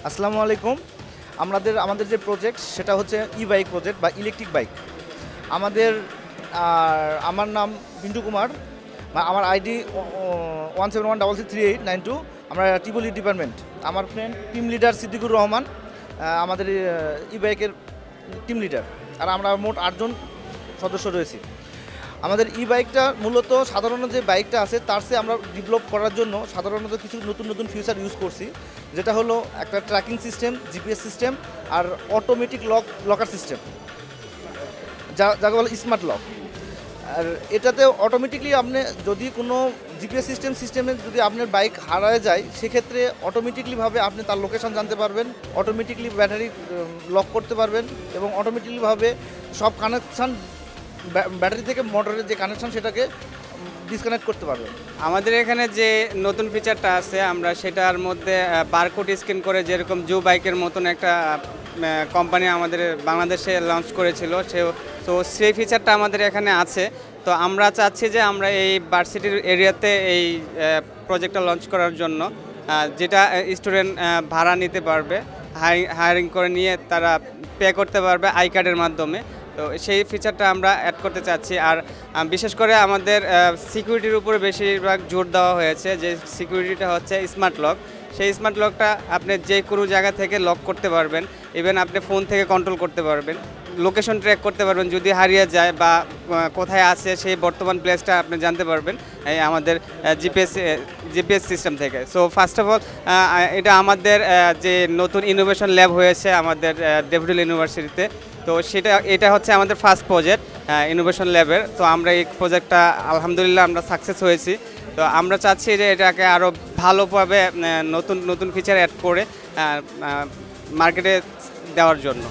আসসালামু আলাইকুম। আমাদের যে প্রজেক্ট সেটা হচ্ছে ই-বাইক প্রজেক্ট বা ইলেকট্রিক বাইক। আমাদের আমার নাম পিন্টু কুমার, আমার আইডি 17163892। আমরা টিবলি ডিপার্টমেন্ট। আমার friend team leader Siddiqur Rahman, আমাদের ই-বাইকের টিম লিডার। আর আমরা মোট 8 জন সদস্য রয়েছি। আমাদের ই বাইকটা মূলত সাধারণ যে বাইকটা আছে তার চেয়ে আমরা ডেভেলপ করার জন্য সাধারণত কিছু নতুন নতুন ফিচার ইউজ করছি, যেটা হলো একটা ট্র্যাকিং সিস্টেম, জিপিএস সিস্টেম আর অটোমেটিক লকার সিস্টেম, যাকে বলে স্মার্ট লক। আর এটাতে অটোমেটিকলি আপনি যদি কোনো জিপিএস সিস্টেমে যদি আপনার বাইক হারায় যায়, সেক্ষেত্রে অটোমেটিকলিভাবে আপনি তার লোকেশন জানতে পারবেন, অটোমেটিকলি ব্যাটারি লক করতে পারবেন এবং অটোমেটিকলিভাবে সব কানেকশান ব্যাটারি থেকে মোটরের যে কানেকশন সেটাকে ডিসকানেক্ট করতে পারবেন। আমাদের এখানে যে নতুন ফিচারটা আছে আমরা সেটার মধ্যে বারকোড স্ক্যান করে, যেরকম জু বাইকের মতন একটা কোম্পানি আমাদের বাংলাদেশে লঞ্চ করেছিল, তো সেই ফিচারটা আমাদের এখানে আছে। তো আমরা চাচ্ছি যে আমরা এই ভার্সিটির এরিয়াতে এই প্রজেক্টটা লঞ্চ করার জন্য, যেটা স্টুডেন্ট ভাড়া নিতে পারবে, হায়ারিং করে নিয়ে তারা পে করতে পারবে আই কার্ডের মাধ্যমে। তো সেই ফিচারটা আমরা অ্যাড করতে চাচ্ছি। আর বিশেষ করে আমাদের সিকিউরিটির উপরে বেশিরভাগ জোর দেওয়া হয়েছে, যে সিকিউরিটিটা হচ্ছে স্মার্ট লক। সেই স্মার্ট লকটা আপনি যে কোনো জায়গা থেকে লক করতে পারবেন, ইভেন আপনি ফোন থেকে কন্ট্রোল করতে পারবেন, লোকেশন ট্র্যাক করতে পারবেন, যদি হারিয়ে যায় বা কোথায় আছে সেই বর্তমান প্লেসটা আপনি জানতে পারবেন এই আমাদের জিপিএস সিস্টেম থেকে। সো ফার্স্ট অফ অল এটা আমাদের যে নতুন ইনোভেশন ল্যাব হয়েছে আমাদের ডেফোডিল ইউনিভার্সিটিতে, তো এটা হচ্ছে আমাদের ফার্স্ট প্রজেক্ট ইনোভেশন ল্যাবের। তো আমরা এই প্রজেক্টটা আলহামদুলিল্লাহ আমরা সাকসেস হয়েছি। তো আমরা চাচ্ছি যে এটাকে আরও ভালোভাবে নতুন নতুন ফিচার অ্যাড করে মার্কেটে দেওয়ার জন্য।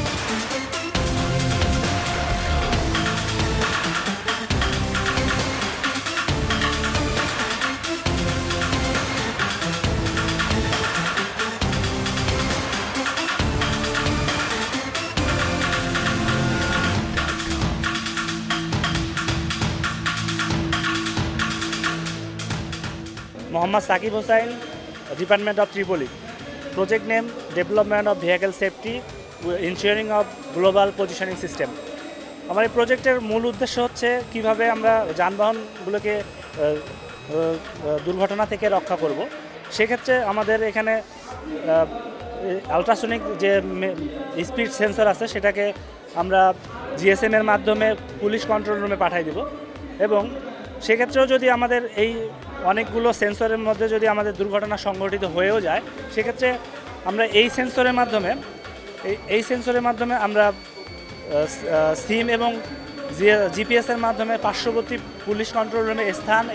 Mohammad Sakib Hossain, department of triple E. Project name development of vehicle safety insuring of global positioning system. আমার এই প্রজেক্টের মূল উদ্দেশ্য হচ্ছে কিভাবে আমরা যানবাহনগুলোকে দুর্ঘটনা থেকে রক্ষা করব। সেক্ষেত্রে আমাদের এখানে আলট্রাসনিক যে স্পিড সেন্সর আছে সেটাকে আমরা জিএসএমের মাধ্যমে পুলিশ কন্ট্রোল রুমে পাঠিয়ে দেব, এবং সেক্ষেত্রেও যদি আমাদের এই অনেকগুলো সেন্সরের মধ্যে যদি আমাদের দুর্ঘটনা সংঘটিত হয়েও যায়, সেক্ষেত্রে আমরা এই সেন্সরের মাধ্যমে আমরা সিম এবং জিপিএসের মাধ্যমে পার্শ্ববর্তী পুলিশ কন্ট্রোল রুমে স্থান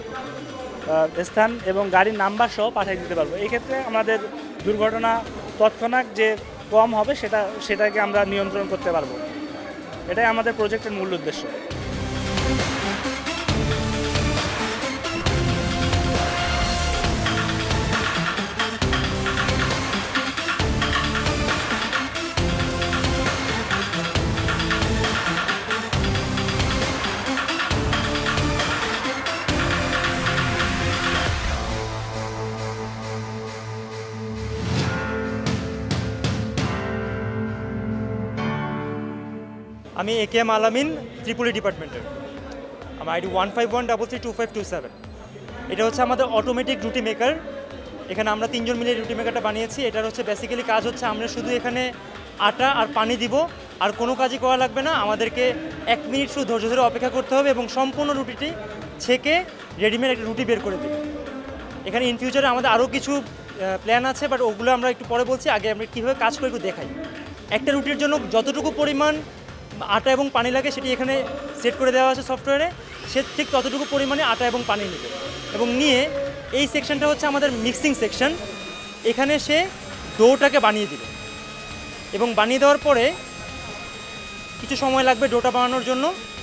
এবং গাড়ির নাম্বার সহ পাঠিয়ে দিতে পারবো। এই ক্ষেত্রে আমাদের দুর্ঘটনা তৎক্ষণাৎ যে কম হবে সেটাকে আমরা নিয়ন্ত্রণ করতে পারবো। এটাই আমাদের প্রজেক্টের মূল উদ্দেশ্য। আমি AKM আলামিন, ত্রিপুলি ডিপার্টমেন্টের। আমার আইডি 1513325227। এটা হচ্ছে আমাদের অটোমেটিক রুটি মেকার। এখানে আমরা 3 জন মিলে রুটি মেকারটা বানিয়েছি। এটার হচ্ছে বেসিক্যালি কাজ হচ্ছে আমরা শুধু এখানে আটা আর পানি দিব, আর কোনো কাজই করা লাগবে না। আমাদেরকে 1 মিনিট শুধু ধৈর্য ধরে অপেক্ষা করতে হবে এবং সম্পূর্ণ রুটিটি ছেঁকে রেডিমেড একটা রুটি বের করে দেবে। এখানে ইন ফিউচারে আমাদের আরও কিছু প্ল্যান আছে, বাট ওগুলো আমরা একটু পরে বলছি। আগে আমরা কীভাবে কাজ করে একটু দেখাই। একটা রুটির জন্য যতটুকু পরিমাণ আটা এবং পানি লাগে সেটি এখানে সেট করে দেওয়া আছে সফটওয়্যারে। সে ঠিক ততটুকু পরিমাণে আটা এবং পানি নেবে এবং নিয়ে এই সেকশনটা হচ্ছে আমাদের মিক্সিং সেকশন। এখানে সে ডোটাকে বানিয়ে দিবে এবং বানিয়ে দেওয়ার পরে কিছু সময় লাগবে ডোটা বানানোর জন্য।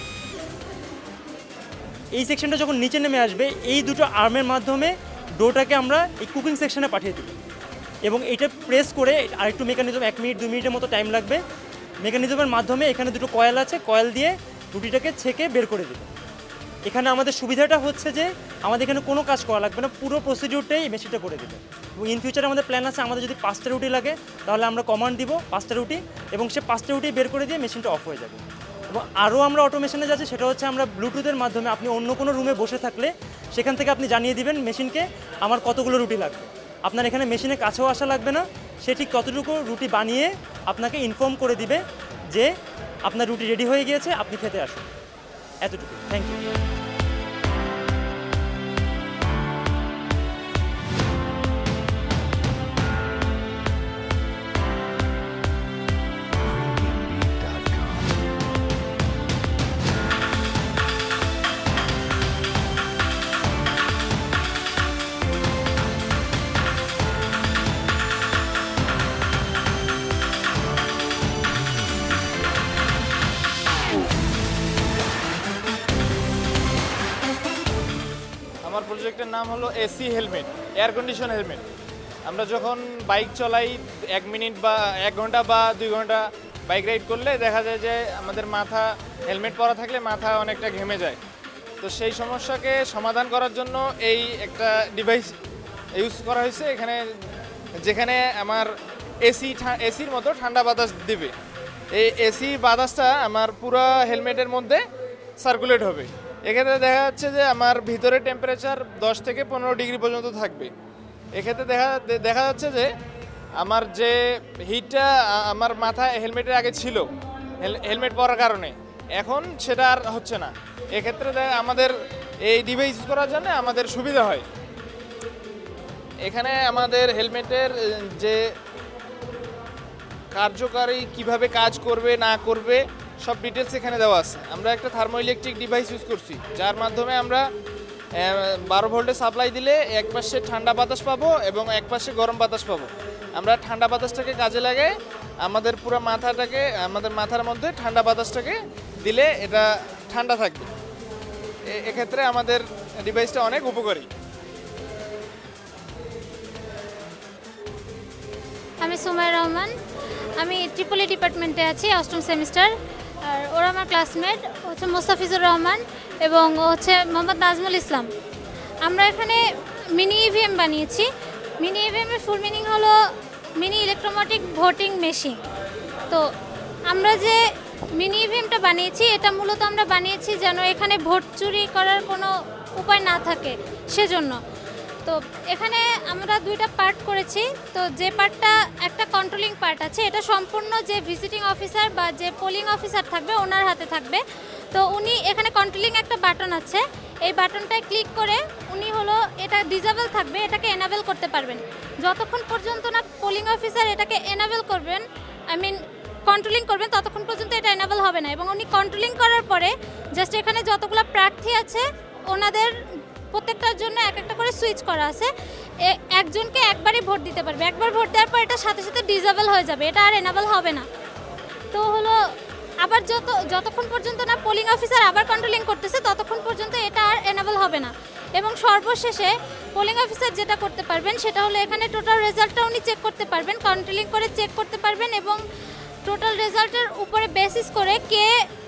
এই সেকশনটা যখন নিচে নেমে আসবে, এই দুটো আর্মের মাধ্যমে ডোটাকে আমরা এই কুকিং সেকশনে পাঠিয়ে দেব এবং এটা প্রেস করে আরেকটু মেকানিজম 1 মিনিট 2 মিনিটের মতো টাইম লাগবে। মেকানিজমের মাধ্যমে এখানে দুটো কয়েল আছে, কয়েল দিয়ে রুটিটাকে ছেঁকে বের করে দেবে এখানে আমাদের সুবিধাটা হচ্ছে যে আমাদের এখানে কোনো কাজ করা লাগবে না, পুরো প্রসিডিউরটাই এই মেশিনটা করে দেবে। এবং ইন ফিউচারে আমাদের প্ল্যান আছে, আমাদের যদি 5টা রুটি লাগে তাহলে আমরা কমান্ড দিব 5টা রুটি, এবং সে 5টা রুটি বের করে দিয়ে মেশিনটা অফ হয়ে যাবে। এবং আরও আমরা অটোমেশনে যাচ্ছি, সেটা হচ্ছে আমরা ব্লুটুথের মাধ্যমে আপনি অন্য কোনো রুমে বসে থাকলে সেখান থেকে আপনি জানিয়ে দিবেন মেশিনকে আমার কতগুলো রুটি লাগবে। আপনার এখানে মেশিনের কাছেও আসা লাগবে না, সে ঠিক ততটুকু রুটি বানিয়ে আপনাকে ইনফর্ম করে দিবে যে আপনার রুটি রেডি হয়ে গিয়েছে, আপনি খেতে আসুন। এতটুকু, থ্যাংক ইউ। আমার প্রজেক্টের নাম হলো AC helmet, air condition helmet. আমরা যখন বাইক চলাই 1 মিনিট বা 1 ঘন্টা বা 2 ঘন্টা বাইক রাইড করলে দেখা যায় যে আমাদের মাথা হেলমেট পরা থাকলে মাথা অনেকটা ঘেমে যায়। তো সেই সমস্যাকে সমাধান করার জন্য এই একটা ডিভাইস ইউজ করা হয়েছে এখানে, যেখানে আমার এসির মতো ঠান্ডা বাতাস দিবে। এই এসি বাতাসটা আমার পুরো হেলমেটের মধ্যে সার্কুলেট হবে। এক্ষেত্রে দেখা যাচ্ছে যে আমার ভিতরে টেম্পারেচার 10 থেকে 15 ডিগ্রি পর্যন্ত থাকবে। এক্ষেত্রে দেখা যাচ্ছে যে আমার যে হিটটা আমার মাথায় হেলমেটের আগে ছিল হেলমেট পরার কারণে, এখন সেটা আর হচ্ছে না। এক্ষেত্রে আমাদের এই ডিভাইস ইউজ করার জন্য আমাদের সুবিধা হয়। এখানে আমাদের হেলমেটের যে কার্যকারী কিভাবে কাজ করবে না করবে সব ডিটেলস এখানে দেওয়া আছে। আমরা একটা থার্মো ইলেকট্রিক ডিভাইস ইউজ করছি, যার মাধ্যমে আমরা 12 ভোল্টের সাপ্লাই দিলে এক পাশে ঠান্ডা বাতাস পাবো এবং এক পাশে গরম বাতাস পাবো। আমরা ঠান্ডা বাতাসটাকে কাজে লাগে আমাদের পুরো মাথাটাকে, আমাদের মাথার মধ্যে ঠান্ডা বাতাসটাকে দিলে এটা ঠান্ডা থাকবে। এক্ষেত্রে আমাদের ডিভাইসটা অনেক উপকারী। আমি সুমাইয়া রহমান, আমি ট্রিপল ই ডিপার্টমেন্টে আছি, 8ম সেমিস্টার। আর ওরা আমার ক্লাসমেট হচ্ছে মোস্তাফিজুর রহমান এবং হচ্ছে মোহাম্মদ নাজমুল ইসলাম। আমরা এখানে মিনি ইভিএম বানিয়েছি। মিনি ইভিএমের ফুল মিনিং হলো মিনি ইলেকট্রোমেটিক ভোটিং মেশিন। তো আমরা যে মিনি ইভিএমটা বানিয়েছি এটা মূলত আমরা বানিয়েছি যেন এখানে ভোট চুরি করার কোনো উপায় না থাকে সেজন্য। তো এখানে আমরা 2টা পার্ট করেছি। তো যে পার্টটা একটা কন্ট্রোলিং পার্ট আছে, এটা সম্পূর্ণ যে ভিজিটিং অফিসার বা যে পোলিং অফিসার থাকবে ওনার হাতে থাকবে। তো উনি এখানে কন্ট্রোলিং একটা বাটন আছে, এই বাটনটায় ক্লিক করে উনি হলো এটা ডিসেবল থাকবে, এটাকে এনাবেল করতে পারবেন। যতক্ষণ পর্যন্ত না পোলিং অফিসার এটাকে এনাবেল করবেন, কন্ট্রোলিং করবেন, ততক্ষণ পর্যন্ত এটা এনাবেল হবে না। এবং উনি কন্ট্রোলিং করার পরে জাস্ট এখানে যতগুলো প্রার্থী আছে ওনাদের প্রত্যেকটার জন্য এক একটা করে সুইচ করা আছে। একজনকে একবারই ভোট দিতে পারবে, একবার ভোট দেওয়ার পর এটা সাথে সাথে ডিসেবল হয়ে যাবে, এটা আর এনাবেল হবে না। তো হলো আবার যতক্ষণ পর্যন্ত না পোলিং অফিসার আবার কন্ট্রোলিং করতেছে ততক্ষণ পর্যন্ত এটা আর এনাবেল হবে না। এবং সর্বশেষে পোলিং অফিসার যেটা করতে পারবেন সেটা হলো এখানে টোটাল রেজাল্টটা উনি চেক করতে পারবেন, কন্ট্রোলিং করে চেক করতে পারবেন এবং টোটাল রেজাল্টের উপরে বেসিস করে কে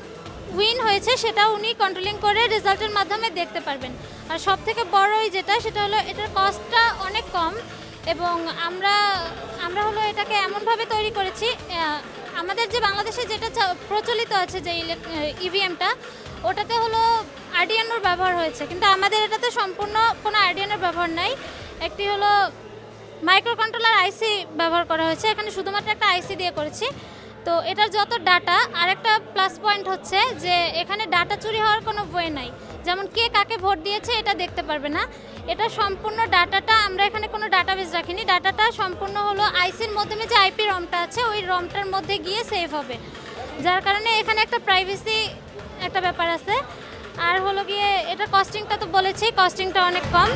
উইন হয়েছে সেটা উনি কন্ট্রোলিং করে রেজাল্টের মাধ্যমে দেখতে পারবেন। আর সব থেকে বড়ই যেটা সেটা হলো এটার কস্টটা অনেক কম এবং আমরা হলো এটাকে এমনভাবে তৈরি করেছি, আমাদের যে বাংলাদেশে যেটা প্রচলিত আছে যে ইভিএমটা ওটাতে হলো আরডিএনওর ব্যবহার হয়েছে, কিন্তু আমাদের এটাতে সম্পূর্ণ কোনো আরডিএনওর ব্যবহার নাই। একটি হলো মাইক্রো কন্ট্রোলার আইসি ব্যবহার করা হয়েছে, এখানে শুধুমাত্র একটা আইসি দিয়ে করেছি। তো এটার যত ডাটা, আরেকটা প্লাস পয়েন্ট হচ্ছে যে এখানে ডাটা চুরি হওয়ার কোনো ওয়ে নাই, যেমন কে কাকে ভোট দিয়েছে এটা দেখতে পারবে না। এটা সম্পূর্ণ ডাটাটা আমরা এখানে কোনো ডাটাবেস রাখিনি, ডাটাটা সম্পূর্ণ হলো আইসির মাধ্যমে যে আইপি রমটা আছে ওই রমটার মধ্যে গিয়ে সেভ হবে, যার কারণে এখানে একটা প্রাইভেসি একটা ব্যাপার আছে। আর হলো গিয়ে এটা কস্টিংটা তো বলেছি, কস্টিংটা অনেক কম।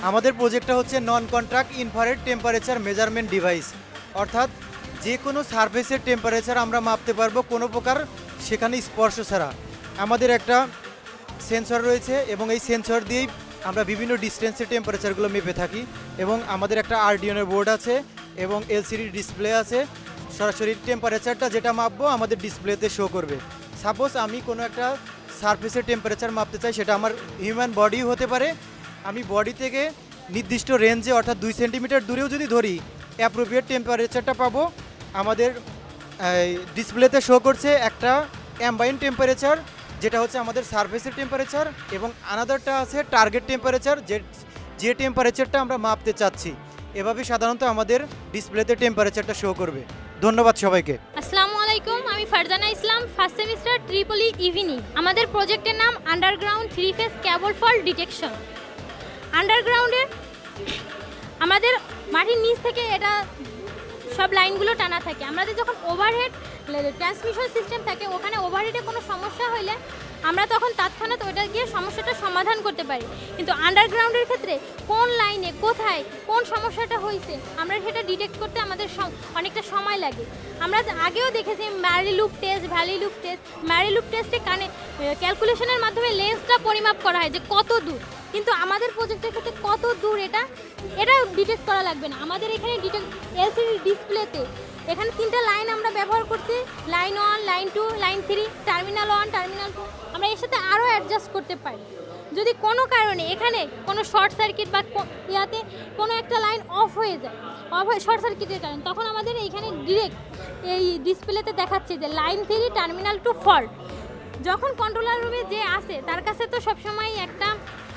আমাদের প্রজেক্টটা হচ্ছে non contract infrared temperature measurement device, অর্থাৎ যে কোনো সারফেসের টেম্পারেচার আমরা মাপতে পারবো কোনো প্রকার সেখানে স্পর্শ ছাড়া। আমাদের একটা সেন্সর রয়েছে এবং এই সেন্সর দিয়েই আমরা বিভিন্ন ডিস্টেন্সের টেম্পারেচারগুলো মেপে থাকি এবং আমাদের একটা আরডিএনের বোর্ড আছে এবং এলসিডি ডিসপ্লে আছে। সরাসরি টেম্পারেচারটা যেটা মাপবো আমাদের ডিসপ্লেতে শো করবে। সাপোজ আমি কোনো একটা সারফেসের টেম্পারেচার মাপতে চাই, সেটা আমার হিউম্যান বডিও হতে পারে। আমি বডি থেকে নির্দিষ্ট রেঞ্জে অর্থাৎ 2 সেন্টিমিটার দূরেও যদি ধরি অ্যাপ্রোপ্রিয়েট টেম্পারেচারটা পাবো। আমাদের ডিসপ্লেতে শো করছে একটা অ্যাম্বাইন টেম্পারেচার, যেটা হচ্ছে আমাদের সারফেসের টেম্পারেচার, এবং আনাদারটা আছে টার্গেট টেম্পারেচার, যে টেম্পারেচারটা আমরা মাপতে চাচ্ছি। এভাবে সাধারণত আমাদের ডিসপ্লেতে টেম্পারেচারটা শো করবে। ধন্যবাদ সবাইকে। আসসালামু আলাইকুম, আমি Farzana Islam, first semester triple E evening. আমাদের প্রজেক্টের নাম underground 3 phase cable fault detection. আন্ডারগ্রাউন্ডে আমাদের মাটির নিচ থেকে এটা সব লাইনগুলো টানা থাকে। আমাদের যখন ওভারহেড ট্রান্সমিশন সিস্টেম থাকে, ওখানে ওভারহেডে কোনো সমস্যা হলে আমরা তখন তৎক্ষণাৎ ওইটা গিয়ে সমস্যাটা সমাধান করতে পারি। কিন্তু আন্ডারগ্রাউন্ডের ক্ষেত্রে কোন লাইনে কোথায় কোন সমস্যাটা হয়েছে আমরা সেটা ডিটেক্ট করতে আমাদের অনেকটা সময় লাগে। আমরা আগেও দেখেছি Murray loop test, Varley loop test. Murray loop টেস্টে ক্যালকুলেশনের মাধ্যমে লেন্সটা পরিমাপ করা হয় যে কত দূর, কিন্তু আমাদের প্রজেক্টের ক্ষেত্রে কত দূর এটা ডিটেক্ট করা লাগবে না। আমাদের এখানে এলসিডি ডিসপ্লেতে এখানে 3টা লাইন আমরা ব্যবহার করছি, line 1, line 2, line 3, terminal 1, terminal 2। আমরা এর সাথে আরও অ্যাডজাস্ট করতে পারি। যদি কোনো কারণে এখানে কোনো শর্ট সার্কিট বা ইয়াতে কোনো একটা লাইন অফ হয়ে যায়, শর্ট সার্কিটের কারণে, তখন আমাদের এইখানে ডিরেক্ট এই ডিসপ্লেতে দেখাচ্ছে যে লাইন 3, টার্মিনাল 2 ফল্ট। যখন কন্ট্রোলার রুমে যে আসে তার কাছে তো সবসময় একটা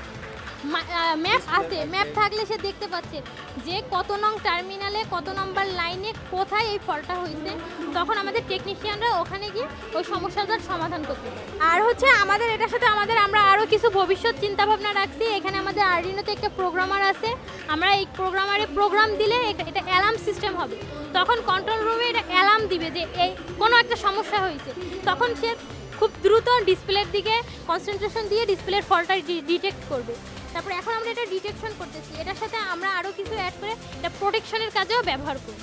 ম্যাপ আছে, ম্যাপ থাকলে সে দেখতে পাচ্ছে যে কত নং টার্মিনালে কত নম্বর লাইনে কোথায় এই ফল্টটা হয়েছে। তখন আমাদের টেকনিশিয়ানরা ওখানে গিয়ে ওই সমস্যাটার সমাধান করতে পারে। আর হচ্ছে আমাদের এটার সাথে আমরা আরও কিছু ভবিষ্যৎ চিন্তাভাবনা রাখছি। এখানে আমাদের আরডিনোতে একটা প্রোগ্রামার আছে। আমরা এই প্রোগ্রামারে প্রোগ্রাম দিলে এটা অ্যালার্ম সিস্টেম হবে। তখন কন্ট্রোল রুমে এটা অ্যালার্ম দিবে যে এই কোনো একটা সমস্যা হয়েছে। তখন সে খুব দ্রুত ডিসপ্লের দিকে কনসেন্ট্রেশন দিয়ে ডিসপ্লের ফল্টটা ডিটেক্ট করবে। তারপরে এখন আমরা এটা ডিটেকশন করতেছি, এটার সাথে আমরা আরও কিছু অ্যাড করে এটা প্রোটেকশনের কাজেও ব্যবহার করি।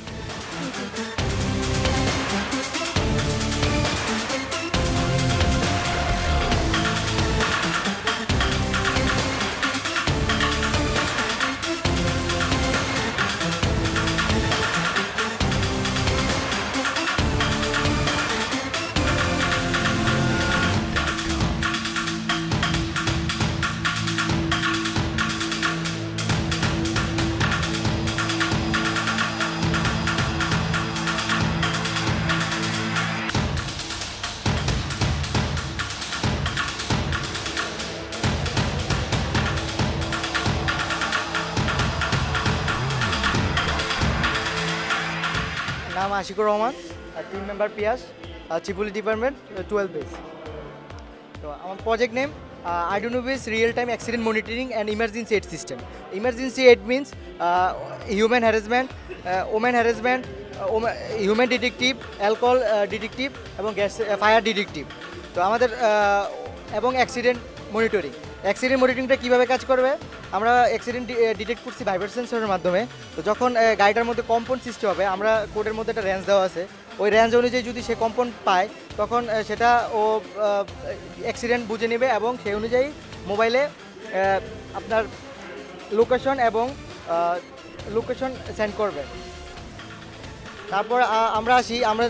নাম Ashikur Rahman, team member Piyas, triple E department 12 বেস। তো আমার project name Arduino based real time accident monitoring and emergency aid system. Emergency aid means human harassment, women harassment, human detective, alcohol detective এবং গ্যাস ফায়ার ডিটেকটিভ। তো আমাদের এবং অ্যাক্সিডেন্ট মনিটরিং। অ্যাক্সিডেন্ট মনিটরিংটা কীভাবে কাজ করবে, আমরা অ্যাক্সিডেন্ট ডিটেক্ট করছি vibrate সেন্সরের মাধ্যমে। তো যখন গাড়িটার মধ্যে কম্পন সৃষ্টি হবে, আমরা কোডের মধ্যে একটা রেঞ্জ দেওয়া আছে, ওই রেঞ্জ অনুযায়ী যদি সে কম্পন পায় তখন সেটা ও অ্যাক্সিডেন্ট বুঝে নেবে এবং সেই অনুযায়ী মোবাইলে আপনার লোকেশন এবং লোকেশন সেন্ড করবে। তারপর আমরা আসি, আমরা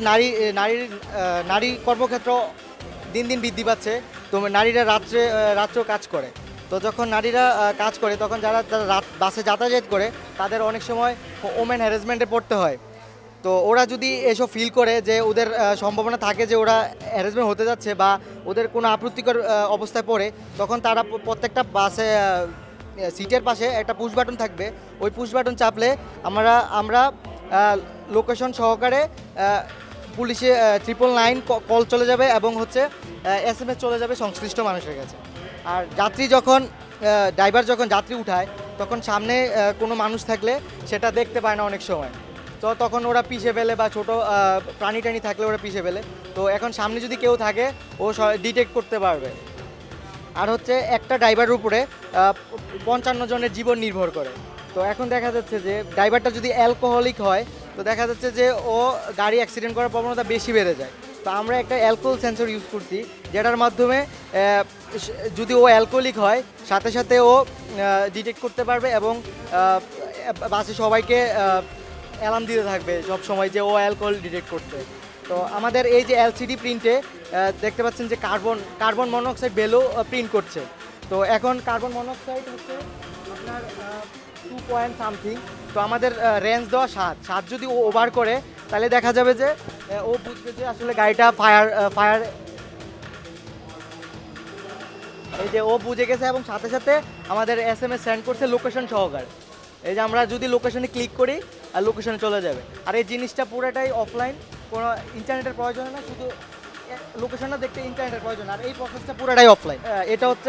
নারী কর্মক্ষেত্র দিন দিন বৃদ্ধি পাচ্ছে। তো নারীরা রাত্রেও কাজ করে। তো যখন নারীরা কাজ করে তখন যারা বাসে যাতায়াত করে তাদের অনেক সময় ওমেন হ্যারাসমেন্টে পড়তে হয়। তো ওরা যদি এসব ফিল করে যে ওদের সম্ভাবনা থাকে যে ওরা হ্যারাসমেন্ট হতে যাচ্ছে বা ওদের কোনো আপত্তিকর অবস্থায় পড়ে, তখন তারা প্রত্যেকটা বাসে সিটের পাশে একটা পুশ বাটন থাকবে। ওই পুশ বাটন চাপলে আমরা লোকেশন সহকারে পুলিশে 999 কল চলে যাবে এবং হচ্ছে SMS চলে যাবে সংশ্লিষ্ট মানুষের কাছে। আর ড্রাইভার যখন যাত্রী উঠায় তখন সামনে কোনো মানুষ থাকলে সেটা দেখতে পায় না অনেক সময়। তো তখন ওরা পিষে ফেলে বা ছোটো প্রাণী থাকলে ওরা পিষে ফেলে। তো এখন সামনে যদি কেউ থাকে ও ডিটেক্ট করতে পারবে। আর হচ্ছে একটা ড্রাইভারের উপরে 55 জনের জীবন নির্ভর করে। তো এখন দেখা যাচ্ছে যে ড্রাইভারটা যদি অ্যালকোহলিক হয় তো দেখা যাচ্ছে যে ও গাড়ি অ্যাক্সিডেন্ট করার প্রবণতা বেশি বেড়ে যায়। তো আমরা একটা অ্যালকোহল সেন্সর ইউজ করছি, যেটার মাধ্যমে যদি ও অ্যালকোহলিক হয় সাথে সাথে ও ডিটেক্ট করতে পারবে এবং বাসে সবাইকে অ্যালার্ম দিতে থাকবে সব সময় যে ও অ্যালকোহল ডিটেক্ট করতে। তো আমাদের এই যে এলসিডি প্রিন্টে দেখতে পাচ্ছেন যে কার্বন মনোক্সাইড ভ্যালু প্রিন্ট করছে। তো এখন কার্বন মনোক্সাইড হচ্ছে আপনার 2 পয়েন্ট সামথিং। তো আমাদের রেঞ্জ দেওয়া 7 যদি ও ওভার করে তাহলে দেখা যাবে যে ও বুঝবে যে আসলে গাড়িটা ফায়ার এই যে ও বুঝে গেছে এবং সাথে সাথে আমাদের SMS সেন্ড করছে লোকেশন সহকারে। এই যে আমরা যদি লোকেশনে ক্লিক করি আর লোকেশনে চলে যাবে। আর এই জিনিসটা পুরোটাই অফলাইন, কোনো ইন্টারনেটের প্রয়োজন না, শুধু লোকেশনটা দেখতে ইন্টারনেটের প্রয়োজন। আর এই প্রসেসটা পুরোটাই অফলাইন। এটা হচ্ছে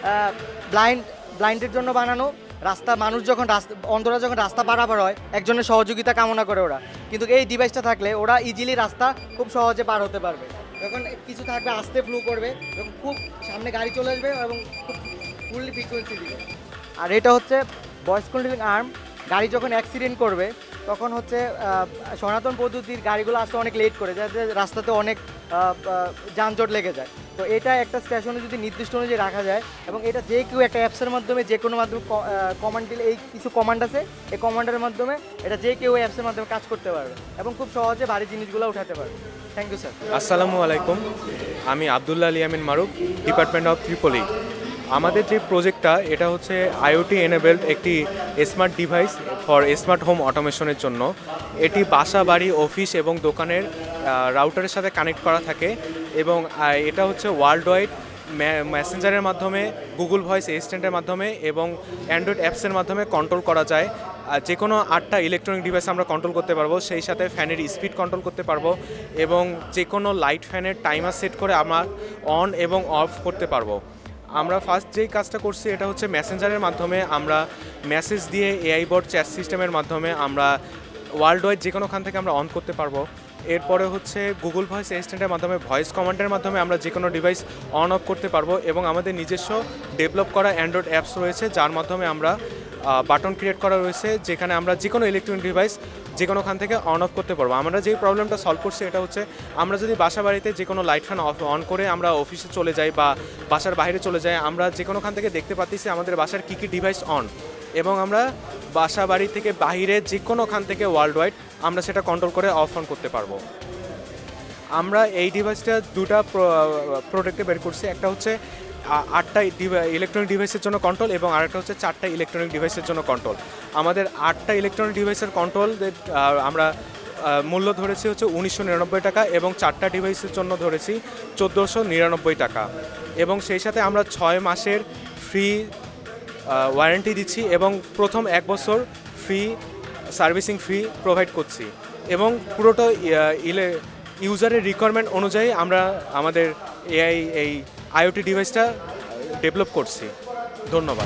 ব্লাইন্ডের জন্য বানানো রাস্তা। মানুষ যখন অন্ধরা যখন রাস্তা পারাপার হয় একজনের সহযোগিতা কামনা করে ওরা, কিন্তু এই ডিভাইসটা থাকলে ওরা ইজিলি রাস্তা খুব সহজে পার হতে পারবে। যখন কিছু থাকবে আস্তে ফ্লো করবে, যখন খুব সামনে গাড়ি চলে আসবে এবং খুব ফুললি ফ্রিকোয়েন্সি দিবে। আর এটা হচ্ছে ভয়েস কন্ট্রোলিং আর্ম। গাড়ি যখন অ্যাক্সিডেন্ট করবে তখন হচ্ছে সনাতন পদ্ধতির গাড়িগুলো আসতে অনেক লেট করে, যাতে রাস্তাতে অনেক যানজট লেগে যায়। তো এটা একটা স্টেশনে যদি নির্দিষ্ট অনুযায়ী রাখা যায় এবং এটা যে কেউ একটা অ্যাপসের মাধ্যমে যে কোনো মাধ্যমে কমান্ড দিলে, এই কিছু কমান্ড আছে, এই কমান্ডের মাধ্যমে এটা যে কেউ অ্যাপসের মাধ্যমে কাজ করতে পারবে এবং খুব সহজে ভারী জিনিসগুলো উঠাতে পারবে। Thank you sir. আসসালামু আলাইকুম, আমি Abdullah Ali Amin Maruf, department of triple E. আমাদের যে প্রজেক্টটা এটা হচ্ছে আইওটি এনেবেলড একটি smart device for smart home অটোমেশনের জন্য। এটি বাসা, বাড়ি, অফিস এবং দোকানের রাউটারের সাথে কানেক্ট করা থাকে এবং এটা হচ্ছে ওয়ার্ল্ড ওয়াইড মেসেঞ্জারের মাধ্যমে, গুগল ভয়েস অ্যাসিস্ট্যান্টের মাধ্যমে এবং অ্যান্ড্রয়েড অ্যাপসের মাধ্যমে কন্ট্রোল করা যায়। যে কোনো 8টা ইলেকট্রনিক ডিভাইস আমরা কন্ট্রোল করতে পারবো, সেই সাথে ফ্যানের স্পিড কন্ট্রোল করতে পারবো এবং যে কোনো লাইট ফ্যানের টাইমার সেট করে আমরা অন এবং অফ করতে পারবো। আমরা ফার্স্ট যেই কাজটা করছি এটা হচ্ছে মেসেঞ্জারের মাধ্যমে আমরা মেসেজ দিয়ে এআই বট চ্যাট সিস্টেমের মাধ্যমে আমরা ওয়ার্ল্ড ওয়াইড যে কোনোখান থেকে আমরা অন করতে পারবো। এরপরে হচ্ছে গুগল ভয়েস অ্যাসিস্ট্যান্টের মাধ্যমে ভয়েস কমান্ডের মাধ্যমে আমরা যে কোনো ডিভাইস অন অফ করতে পারবো এবং আমাদের নিজস্ব ডেভেলপ করা অ্যান্ড্রয়েড অ্যাপস রয়েছে, যার মাধ্যমে আমরা বাটন ক্রিয়েট করা রয়েছে, যেখানে আমরা যে কোনো ইলেকট্রনিক ডিভাইস যে কোনোখান থেকে অন অফ করতে পারবো। আমরা যেই প্রবলেমটা সলভ করছি এটা হচ্ছে আমরা যদি বাসা বাড়িতে যে কোনো লাইট ফ্যান অন করে আমরা অফিসে চলে যাই বা বাসার বাইরে চলে যাই, আমরা যে কোনোখান থেকে দেখতে পাচ্ছি আমাদের বাসার কী কী ডিভাইস অন, এবং আমরা বাসা বাড়ি থেকে বাইরে যে কোনোখান থেকে ওয়ার্ল্ড ওয়াইড আমরা সেটা কন্ট্রোল করে অফ অন করতে পারবো। আমরা এই ডিভাইসটা দুটা প্রোডাক্টে বের করছি, একটা হচ্ছে 8টা ইলেকট্রনিক ডিভাইসের জন্য কন্ট্রোল এবং আরেকটা হচ্ছে 4টা ইলেকট্রনিক ডিভাইসের জন্য কন্ট্রোল। আমাদের 8টা ইলেকট্রনিক ডিভাইসের কন্ট্রোল আমরা মূল্য ধরেছি হচ্ছে 1999 টাকা এবং 4টা ডিভাইসের জন্য ধরেছি 1499 টাকা এবং সেই সাথে আমরা 6 মাসের ফ্রি ওয়ারেন্টি দিচ্ছি এবং প্রথম 1 বছর ফ্রি সার্ভিসিং ফি প্রোভাইড করছি এবং পুরোটা ইউজারের রিকোয়ারমেন্ট অনুযায়ী আমরা আমাদের এই আইওটি ডিভাইসটা ডেভেলপ করছি। ধন্যবাদ।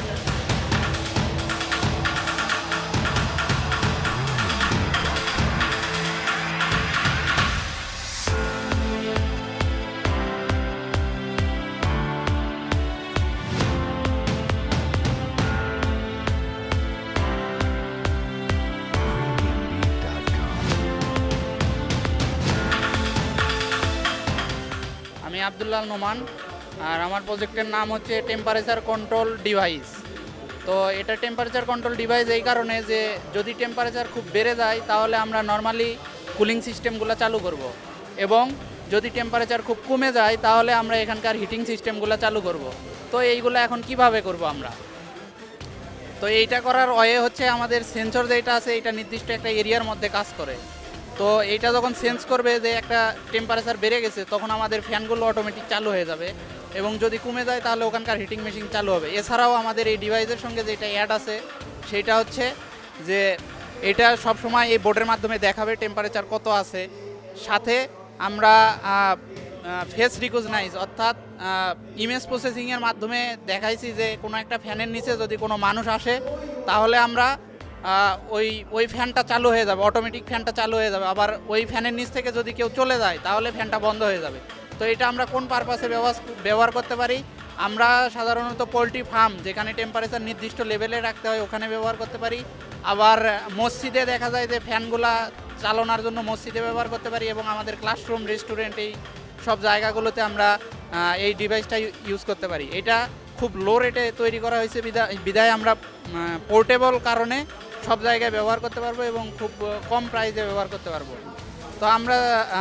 আমি আব্দুল্লাহ নোমান, আর আমার প্রজেক্টের নাম হচ্ছে টেম্পারেচার কন্ট্রোল ডিভাইস। তো এটা টেম্পারেচার কন্ট্রোল ডিভাইস এই কারণে যে যদি টেম্পারেচার খুব বেড়ে যায় তাহলে আমরা নর্মালি কুলিং সিস্টেমগুলো চালু করব, এবং যদি টেম্পারেচার খুব কমে যায় তাহলে আমরা এখানকার হিটিং সিস্টেমগুলো চালু করব। তো এইগুলো এখন কিভাবে করব আমরা? তো এইটা করার ওয়ে হচ্ছে আমাদের সেন্সর যেটা আছে এটা নির্দিষ্ট একটা এরিয়ার মধ্যে কাজ করে। তো এইটা যখন সেন্স করবে যে একটা টেম্পারেচার বেড়ে গেছে তখন আমাদের ফ্যানগুলো অটোমেটিক চালু হয়ে যাবে, এবং যদি কমে যায় তাহলে ওখানকার হিটিং মেশিন চালু হবে। এছাড়াও আমাদের এই ডিভাইসের সঙ্গে যেটা অ্যাড আছে সেটা হচ্ছে যে এটা সবসময় এই বোর্ডের মাধ্যমে দেখাবে টেম্পারেচার কত আছে। সাথে আমরা ফেস রিকগনাইজ অর্থাৎ ইমেজ প্রসেসিংয়ের মাধ্যমে দেখাইছি যে কোনো একটা ফ্যানের নিচে যদি কোনো মানুষ আসে তাহলে আমরা ওই ফ্যানটা চালু হয়ে যাবে, অটোমেটিক ফ্যানটা চালু হয়ে যাবে। আবার ওই ফ্যানের নিচ থেকে যদি কেউ চলে যায় তাহলে ফ্যানটা বন্ধ হয়ে যাবে। তো এটা আমরা কোন পারপাসে ব্যবহার করতে পারি? আমরা সাধারণত পোলট্রি ফার্ম যেখানে টেম্পারেচার নির্দিষ্ট লেভেলে রাখতে হয় ওখানে ব্যবহার করতে পারি। আবার মসজিদে দেখা যায় যে ফ্যানগুলা চালানোর জন্য মসজিদে ব্যবহার করতে পারি, এবং আমাদের ক্লাসরুম, রেস্টুরেন্ট, এই সব জায়গাগুলোতে আমরা এই ডিভাইসটা ইউজ করতে পারি। এটা খুব লো রেটে তৈরি করা হয়েছে বিধায় আমরা পোর্টেবল কারণে সব জায়গায় ব্যবহার করতে পারবো এবং খুব কম প্রাইসে ব্যবহার করতে পারবো। তো আমরা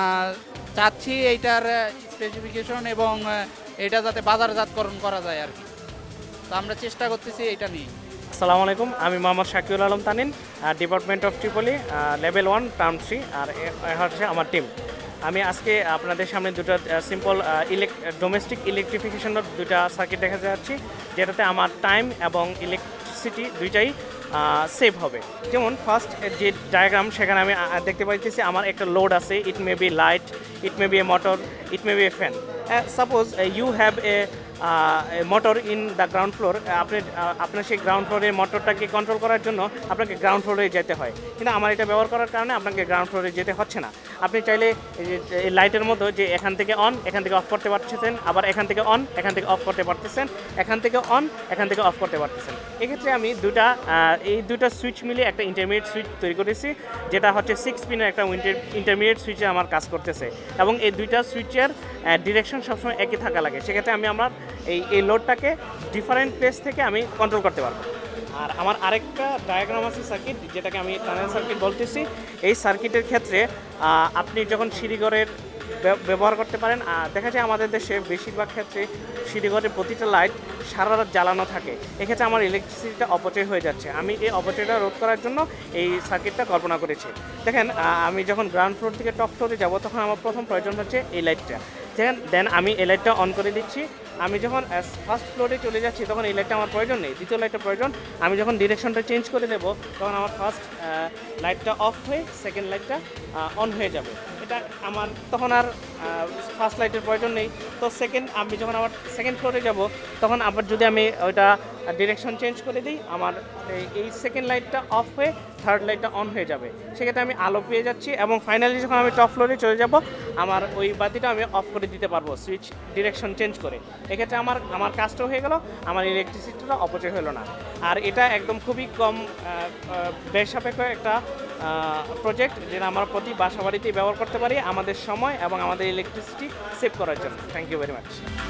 চাচ্ছি এইটার স্পেসিফিকেশন এবং এটা যাতে বাজারজাতকরণ করা যায় আর কি। তো আমরা চেষ্টা করতেছি এটা নিয়ে। আসসালামু আলাইকুম, আমি Mohammad Shakiul Alam Tanin, department of triple E, level 1 term 3, আর হচ্ছে আমার টিম। আমি আজকে আপনাদের সামনে দুটো সিম্পল ডোমেস্টিক ইলেকট্রিফিকেশনের দুটা সার্কিট দেখা যাচ্ছি, যেটাতে আমার টাইম এবং ইলেকট্রিসিটি দুইটাই সেভ হবে। যেমন ফার্স্ট যে ডায়াগ্রাম, সেখানে আমি দেখতে পাইতেছি আমার একটা লোড আছে। It may be light, it may be a motor, it may be a fan. Suppose you have a motor in the ground floor. আপনার সেই গ্রাউন্ড ফ্লোরের মোটরটাকে কন্ট্রোল করার জন্য আপনাকে গ্রাউন্ড ফ্লোরে যেতে হয়, কিন্তু আমার এটা ব্যবহার করার কারণে আপনাকে গ্রাউন্ড ফ্লোরে যেতে হচ্ছে না। আপনি চাইলে এই লাইটের মতো যে এখান থেকে অন, এখান থেকে অফ করতে পারতেছেন, আবার এখান থেকে অন, এখান থেকে অফ করতে পারতেছেন, এখান থেকে অন, এখান থেকে অফ করতে পারতেছেন। এক্ষেত্রে আমি এই দুটা সুইচ মিলিয়ে একটা ইন্টারমিডিয়েট সুইচ তৈরি করেছি, যেটা হচ্ছে 6 পিনের একটা ইন্টারমিডিয়েট সুইচে আমার কাজ করতেছে, এবং এই দুইটা সুইচের ডিরেকশন সবসময় একই থাকা লাগে। সেক্ষেত্রে আমি আমার এই লোডটাকে ডিফারেন্ট প্লেস থেকে আমি কন্ট্রোল করতে পারবো। আর আমার আরেকটা ডায়াগ্রাম আছে সার্কিট, যেটাকে আমি টানেল সার্কিট বলতেছি। এই সার্কিটের ক্ষেত্রে আপনি যখন সিঁড়িঘরের ব্যবহার করতে পারেন, দেখা যায় আমাদের দেশে বেশিরভাগ ক্ষেত্রে সিঁড়িঘরের প্রতিটা লাইট সারা রাত জ্বালানো থাকে। এক্ষেত্রে আমার ইলেকট্রিসিটিটা অপচয় হয়ে যাচ্ছে। আমি এই অপচয়টা রোধ করার জন্য এই সার্কিটটা কল্পনা করেছি। দেখেন, আমি যখন গ্রাউন্ড ফ্লোর থেকে টপ ফ্লোরে যাব, তখন আমার প্রথম প্রয়োজন হচ্ছে এই লাইটটা। দেন আমি এই লাইটটা অন করে দিচ্ছি। আমি যখন ফার্স্ট ফ্লোরে চলে যাচ্ছি, তখন এই লাইটটা আমার প্রয়োজন নেই, দ্বিতীয় লাইটটা প্রয়োজন। আমি যখন ডিরেকশনটা চেঞ্জ করে দেবো, তখন আমার ফার্স্ট লাইটটা অফ হয়ে সেকেন্ড লাইটটা অন হয়ে যাবে। এটা আমার তখন আর ফার্স্ট লাইটের প্রয়োজন নেই। তো আমি যখন আবার সেকেন্ড ফ্লোরে যাব, তখন আবার যদি আমি ওইটা ডিরেকশন চেঞ্জ করে দিই, আমার এই সেকেন্ড লাইটটা অফ হয়ে থার্ড লাইটটা অন হয়ে যাবে। সেক্ষেত্রে আমি আলো পেয়ে যাচ্ছি, এবং ফাইনালি যখন আমি টপ ফ্লোরে চলে যাব, আমার ওই বাতিটা আমি অফ করে দিতে পারবো সুইচ ডিরেকশন চেঞ্জ করে। এক্ষেত্রে আমার কাজটাও হয়ে গেল, আমার ইলেকট্রিসিটিটা অপচয় হলো না। আর এটা একদম খুবই কম ব্যয় সাপেক্ষ একটা প্রজেক্ট, যেটা আমরা প্রতি বাসা বাড়িতেই ব্যবহার করতে পারি আমাদের সময় এবং আমাদের ইলেকট্রিসিটি সেভ করার জন্য। Thank you very much.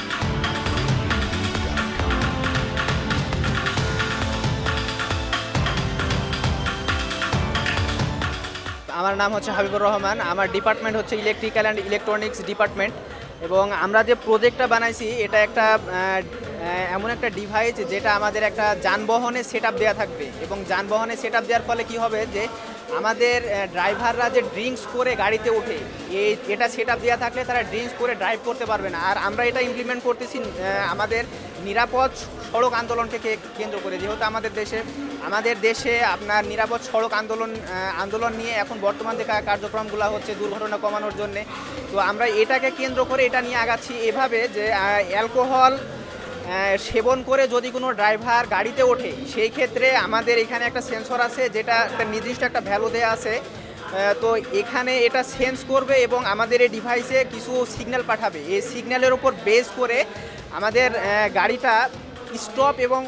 আমার নাম হচ্ছে হাবিবুর রহমান। আমার ডিপার্টমেন্ট হচ্ছে ইলেকট্রিক্যাল অ্যান্ড ইলেকট্রনিক্স ডিপার্টমেন্ট, এবং আমরা যে প্রজেক্টটা বানাইছি এটা একটা এমন একটা ডিভাইস যেটা আমাদের একটা যানবাহনে সেট আপ দেওয়া থাকবে, এবং যানবাহনে সেট আপ দেওয়ার ফলে কী হবে যে আমাদের ড্রাইভাররা যে ড্রিঙ্কস করে গাড়িতে ওঠে, এটা সেট আপ দেওয়া থাকলে তারা ড্রিঙ্কস করে ড্রাইভ করতে পারবে না। আর আমরা এটা ইমপ্লিমেন্ট করতেছি আমাদের নিরাপদ সড়ক আন্দোলনকে কেন্দ্র করে, যেহেতু আমাদের দেশে আপনার নিরাপদ সড়ক আন্দোলন নিয়ে এখন বর্তমান যে কার্যক্রমগুলো হচ্ছে দুর্ঘটনা কমানোর জন্যে, তো আমরা এটাকে কেন্দ্র করে এটা নিয়ে আগাচ্ছি এভাবে যে অ্যালকোহল সেবন করে যদি কোনো ড্রাইভার গাড়িতে ওঠে, সেই ক্ষেত্রে আমাদের এখানে একটা সেন্সর আছে, যেটা একটা নির্দিষ্ট একটা ভ্যালু দেওয়া আছে। তো এখানে এটা সেন্স করবে এবং আমাদের এই ডিভাইসে কিছু সিগন্যাল পাঠাবে। এই সিগন্যালের উপর বেস করে আমাদের গাড়িটা স্টপ এবং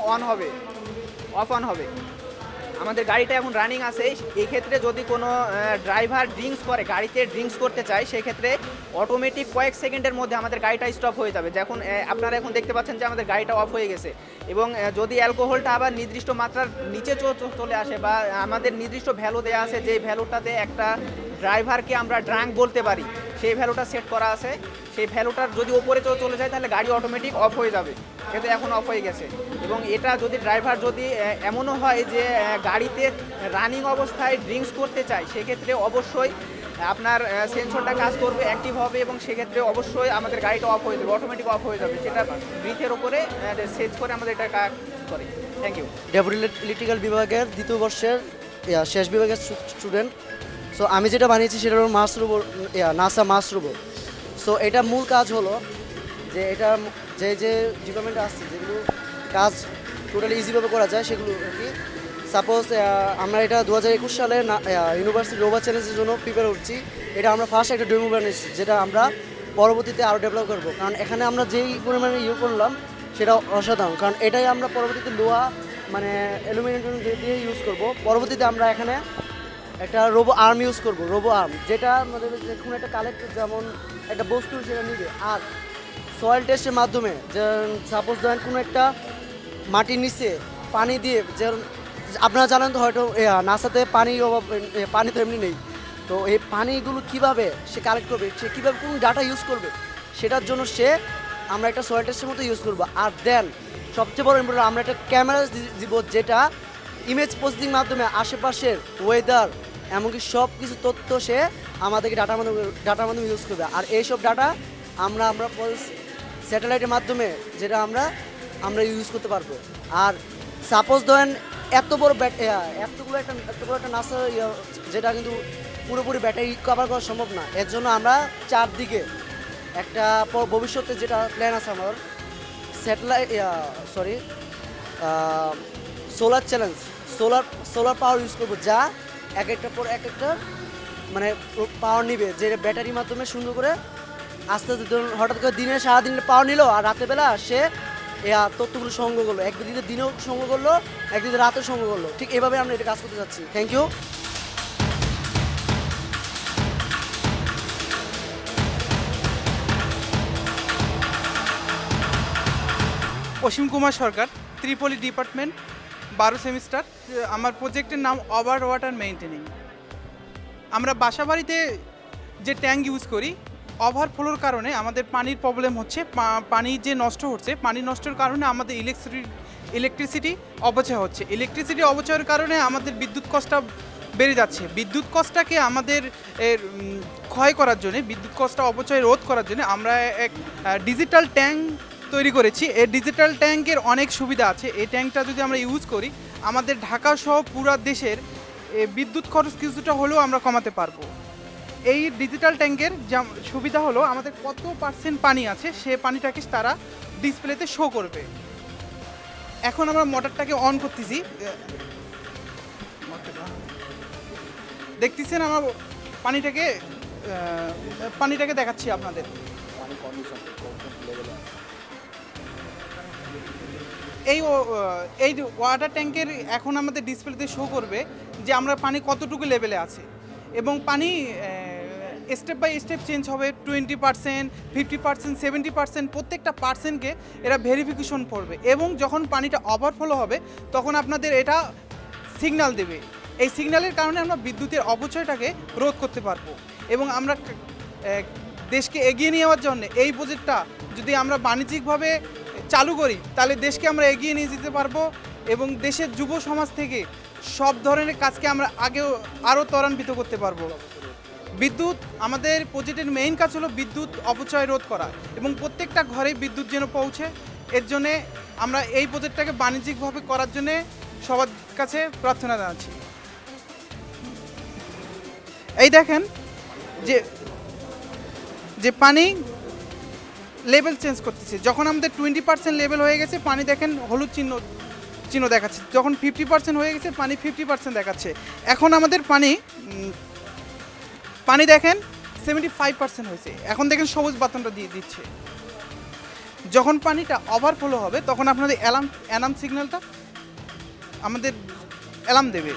অফ অন হবে। আমাদের গাড়িটা এখন রানিং আছে। এক্ষেত্রে যদি কোনো ড্রাইভার গাড়িতে ড্রিঙ্কস করতে চায়, সেক্ষেত্রে অটোমেটিক কয়েক সেকেন্ডের মধ্যে আমাদের গাড়িটা স্টপ হয়ে যাবে। যখন আপনারা এখন দেখতে পাচ্ছেন যে আমাদের গাড়িটা অফ হয়ে গেছে, এবং যদি অ্যালকোহলটা আবার নির্দিষ্ট মাত্রার নিচে চলে আসে, বা আমাদের নির্দিষ্ট ভ্যালু দেওয়া আছে, যে ভ্যালুটাতে একটা ড্রাইভারকে আমরা ড্রাঙ্ক বলতে পারি, সেই ভ্যালুটা সেট করা আছে। সেই ভ্যালুটার যদি ওপরে চলে যায়, তাহলে গাড়ি অটোমেটিক অফ হয়ে যাবে, কিন্তু এখন অফ হয়ে গেছে। এবং এটা যদি ড্রাইভার এমনও হয় যে গাড়িতে রানিং অবস্থায় ড্রিঙ্কস করতে চায়, সেক্ষেত্রে অবশ্যই আপনার সেন্সরটা কাজ করবে, অ্যাক্টিভ হবে, এবং সেক্ষেত্রে অবশ্যই আমাদের গাড়িটা অফ হয়ে যাবে, অটোমেটিক অফ হয়ে যাবে, যেটা ব্রিথের ওপরে সেট করে আমাদের এটা কাজ করে। Thank you. ডেপুটি ইলেকট্রিক্যাল বিভাগের দ্বিতীয় বর্ষের শেষ বিভাগের স্টুডেন্ট। সো আমি যেটা বানিয়েছি সেটা হলো নাসা মার্স রোবট। সো এটা মূল কাজ হলো যে এটা যে ডিপার্টমেন্টে আসছে, যেগুলো কাজ টোটালি ইজিভাবে করা যায় সেগুলো আর কি। সাপোজ আমরা এটা 2021 সালে ইউনিভার্সিটি রোবট চ্যালেঞ্জের জন্য প্রিপেয়ার করছি। এটা আমরা ফার্স্ট একটা ডেমো বানিয়েছি, যেটা আমরা পরবর্তীতে আরও ডেভেলপ করবো। কারণ এখানে আমরা যেই পরিমাণে করলাম, সেটা অসাধারণ, কারণ এটাই আমরা পরবর্তীতে লোহা মানে অ্যালুমিনিয়াম দিয়ে ইউজ করব। পরবর্তীতে আমরা এখানে একটা রোবো আর্ম ইউজ করব, রোবো আর্ম, যেটা আমাদের যে কোনো একটা কালেক্টর যেমন একটা বস্তু সেটা নিবে। আর সয়েল টেস্টের মাধ্যমে যে সাপোজ ধরেন কোনো একটা মাটির নিচে পানি দিয়ে, যে আপনারা জানেন তো হয়তো নাসাতে পানি তো এমনি নেই, তো এই পানিগুলো কিভাবে সে কালেক্ট করবে, সে কীভাবে কোন ডাটা ইউজ করবে, সেটার জন্য আমরা একটা সয়েল টেস্টের মতো ইউজ করবো। আর দেন সবচেয়ে বড় ইম্পর্টেন্ট, আমরা একটা ক্যামেরা দিব, যেটা ইমেজ প্রসেসিং মাধ্যমে আশেপাশের ওয়েদার এমনকি সব কিছু তথ্য সে আমাদেরকে ডাটার মাধ্যমে ইউজ করবে। আর এইসব ডাটা আমরা স্যাটেলাইটের মাধ্যমে যেটা আমরা ইউজ করতে পারবো। আর সাপোজ ধরেন এত বড় একটা নাসা, যেটা কিন্তু পুরোপুরি ব্যাটারি কভার করা সম্ভব না। এর জন্য আমরা চারদিকে একটা ভবিষ্যতে যেটা প্ল্যান আছে আমার solar challenge, solar power use করবো, যা এক একটা পর এক একটা মানে পাওয়ার নিবে, যে ব্যাটারির মাধ্যমে সুন্দর করে আস্তে আস্তে হঠাৎ করে সারাদিন পাওয়ার নিল, আর রাতেরবেলা সে তথ্যগুলো সংগ্রহ করলো, একদিকে দিনেও সংগ্রহ করলো, একদিকে রাতেও সংগ্রহ করলো। ঠিক এভাবে আমরা এটা কাজ করতে যাচ্ছি। Thank you. Asim Kumar Sarkar, triple E department, 12 semester. আমার প্রজেক্টের নাম ওভার ওয়াটার মেইনটেনিং। আমরা বাসাবাড়িতে যে ট্যাঙ্ক ইউজ করি, ওভারফ্লোর কারণে আমাদের পানির প্রবলেম হচ্ছে, পানি যে নষ্ট হচ্ছে, পানি নষ্টের কারণে আমাদের ইলেকট্রিসিটি অপচয় হচ্ছে। ইলেকট্রিসিটি অপচয়ের কারণে আমাদের বিদ্যুৎ কষ্টটা বেড়ে যাচ্ছে। বিদ্যুৎ কষ্টটাকে আমাদের ক্ষয় করার জন্য, বিদ্যুৎ কষ্ট অপচয় রোধ করার জন্য আমরা এক ডিজিটাল ট্যাঙ্ক তৈরি করেছি। এই ডিজিটাল ট্যাঙ্কের অনেক সুবিধা আছে। এই ট্যাঙ্কটা যদি আমরা ইউজ করি, আমাদের ঢাকা সহ পুরো দেশের বিদ্যুৎ খরচ কিছুটা হলেও আমরা কমাতে পারবো। এই ডিজিটাল ট্যাঙ্কের সুবিধা হলো আমাদের কত পার্সেন্ট পানি আছে সে পানিটাকে তারা ডিসপ্লেতে শো করবে। এখন আমরা মোটরটাকে অন করতেছি, দেখতেছেন আমার পানিটাকে দেখাচ্ছি আপনাদের। এই ওয়াটার ট্যাঙ্কের এখন আমাদের ডিসপ্লেতে শো করবে যে আমরা পানি কতটুকু লেভেলে আছে, এবং পানি স্টেপ বাই স্টেপ চেঞ্জ হবে। 20%, 50%, 70%, প্রত্যেকটা পার্সেন্টকে এরা ভেরিফিকেশন করবে, এবং যখন পানিটা ওভারফ্লো হবে তখন আপনাদের এটা সিগন্যাল দেবে। এই সিগন্যালের কারণে আমরা বিদ্যুতের অপচয়টাকে রোধ করতে পারবো। এবং আমরা দেশকে এগিয়ে নিয়ে যাওয়ার জন্য এই প্রজেক্টটা যদি আমরা বাণিজ্যিকভাবে চালু করি, তাহলে দেশকে আমরা এগিয়ে নিয়ে যেতে পারবো, এবং দেশের যুব সমাজ থেকে সব ধরনের কাজকে আমরা আরও ত্বরান্বিত করতে পারবো। বিদ্যুৎ, আমাদের প্রজেক্টের মেইন কাজ হলো বিদ্যুৎ অপচয় রোধ করা, এবং প্রত্যেকটা ঘরে বিদ্যুৎ যেন পৌঁছে। এর জন্যে আমরা এই প্রজেক্টটাকে বাণিজ্যিকভাবে করার জন্যে সবার কাছে প্রার্থনা জানাচ্ছি। এই দেখেন যে পানি লেভেল চেঞ্জ করতেছে। যখন আমাদের 20% লেভেল হয়ে গেছে, পানি দেখেন হলুদ চিহ্ন দেখাচ্ছে। যখন 50% হয়ে গেছে, পানি 50% দেখাচ্ছে। এখন আমাদের পানি দেখেন 75% হয়েছে। এখন দেখেন সবুজ বাটনটা দিয়ে দিচ্ছে। যখন পানিটা ওভারফ্লো হবে তখন আপনাদের অ্যালার্ম সিগন্যালটা আমাদের অ্যালার্ম দেবে।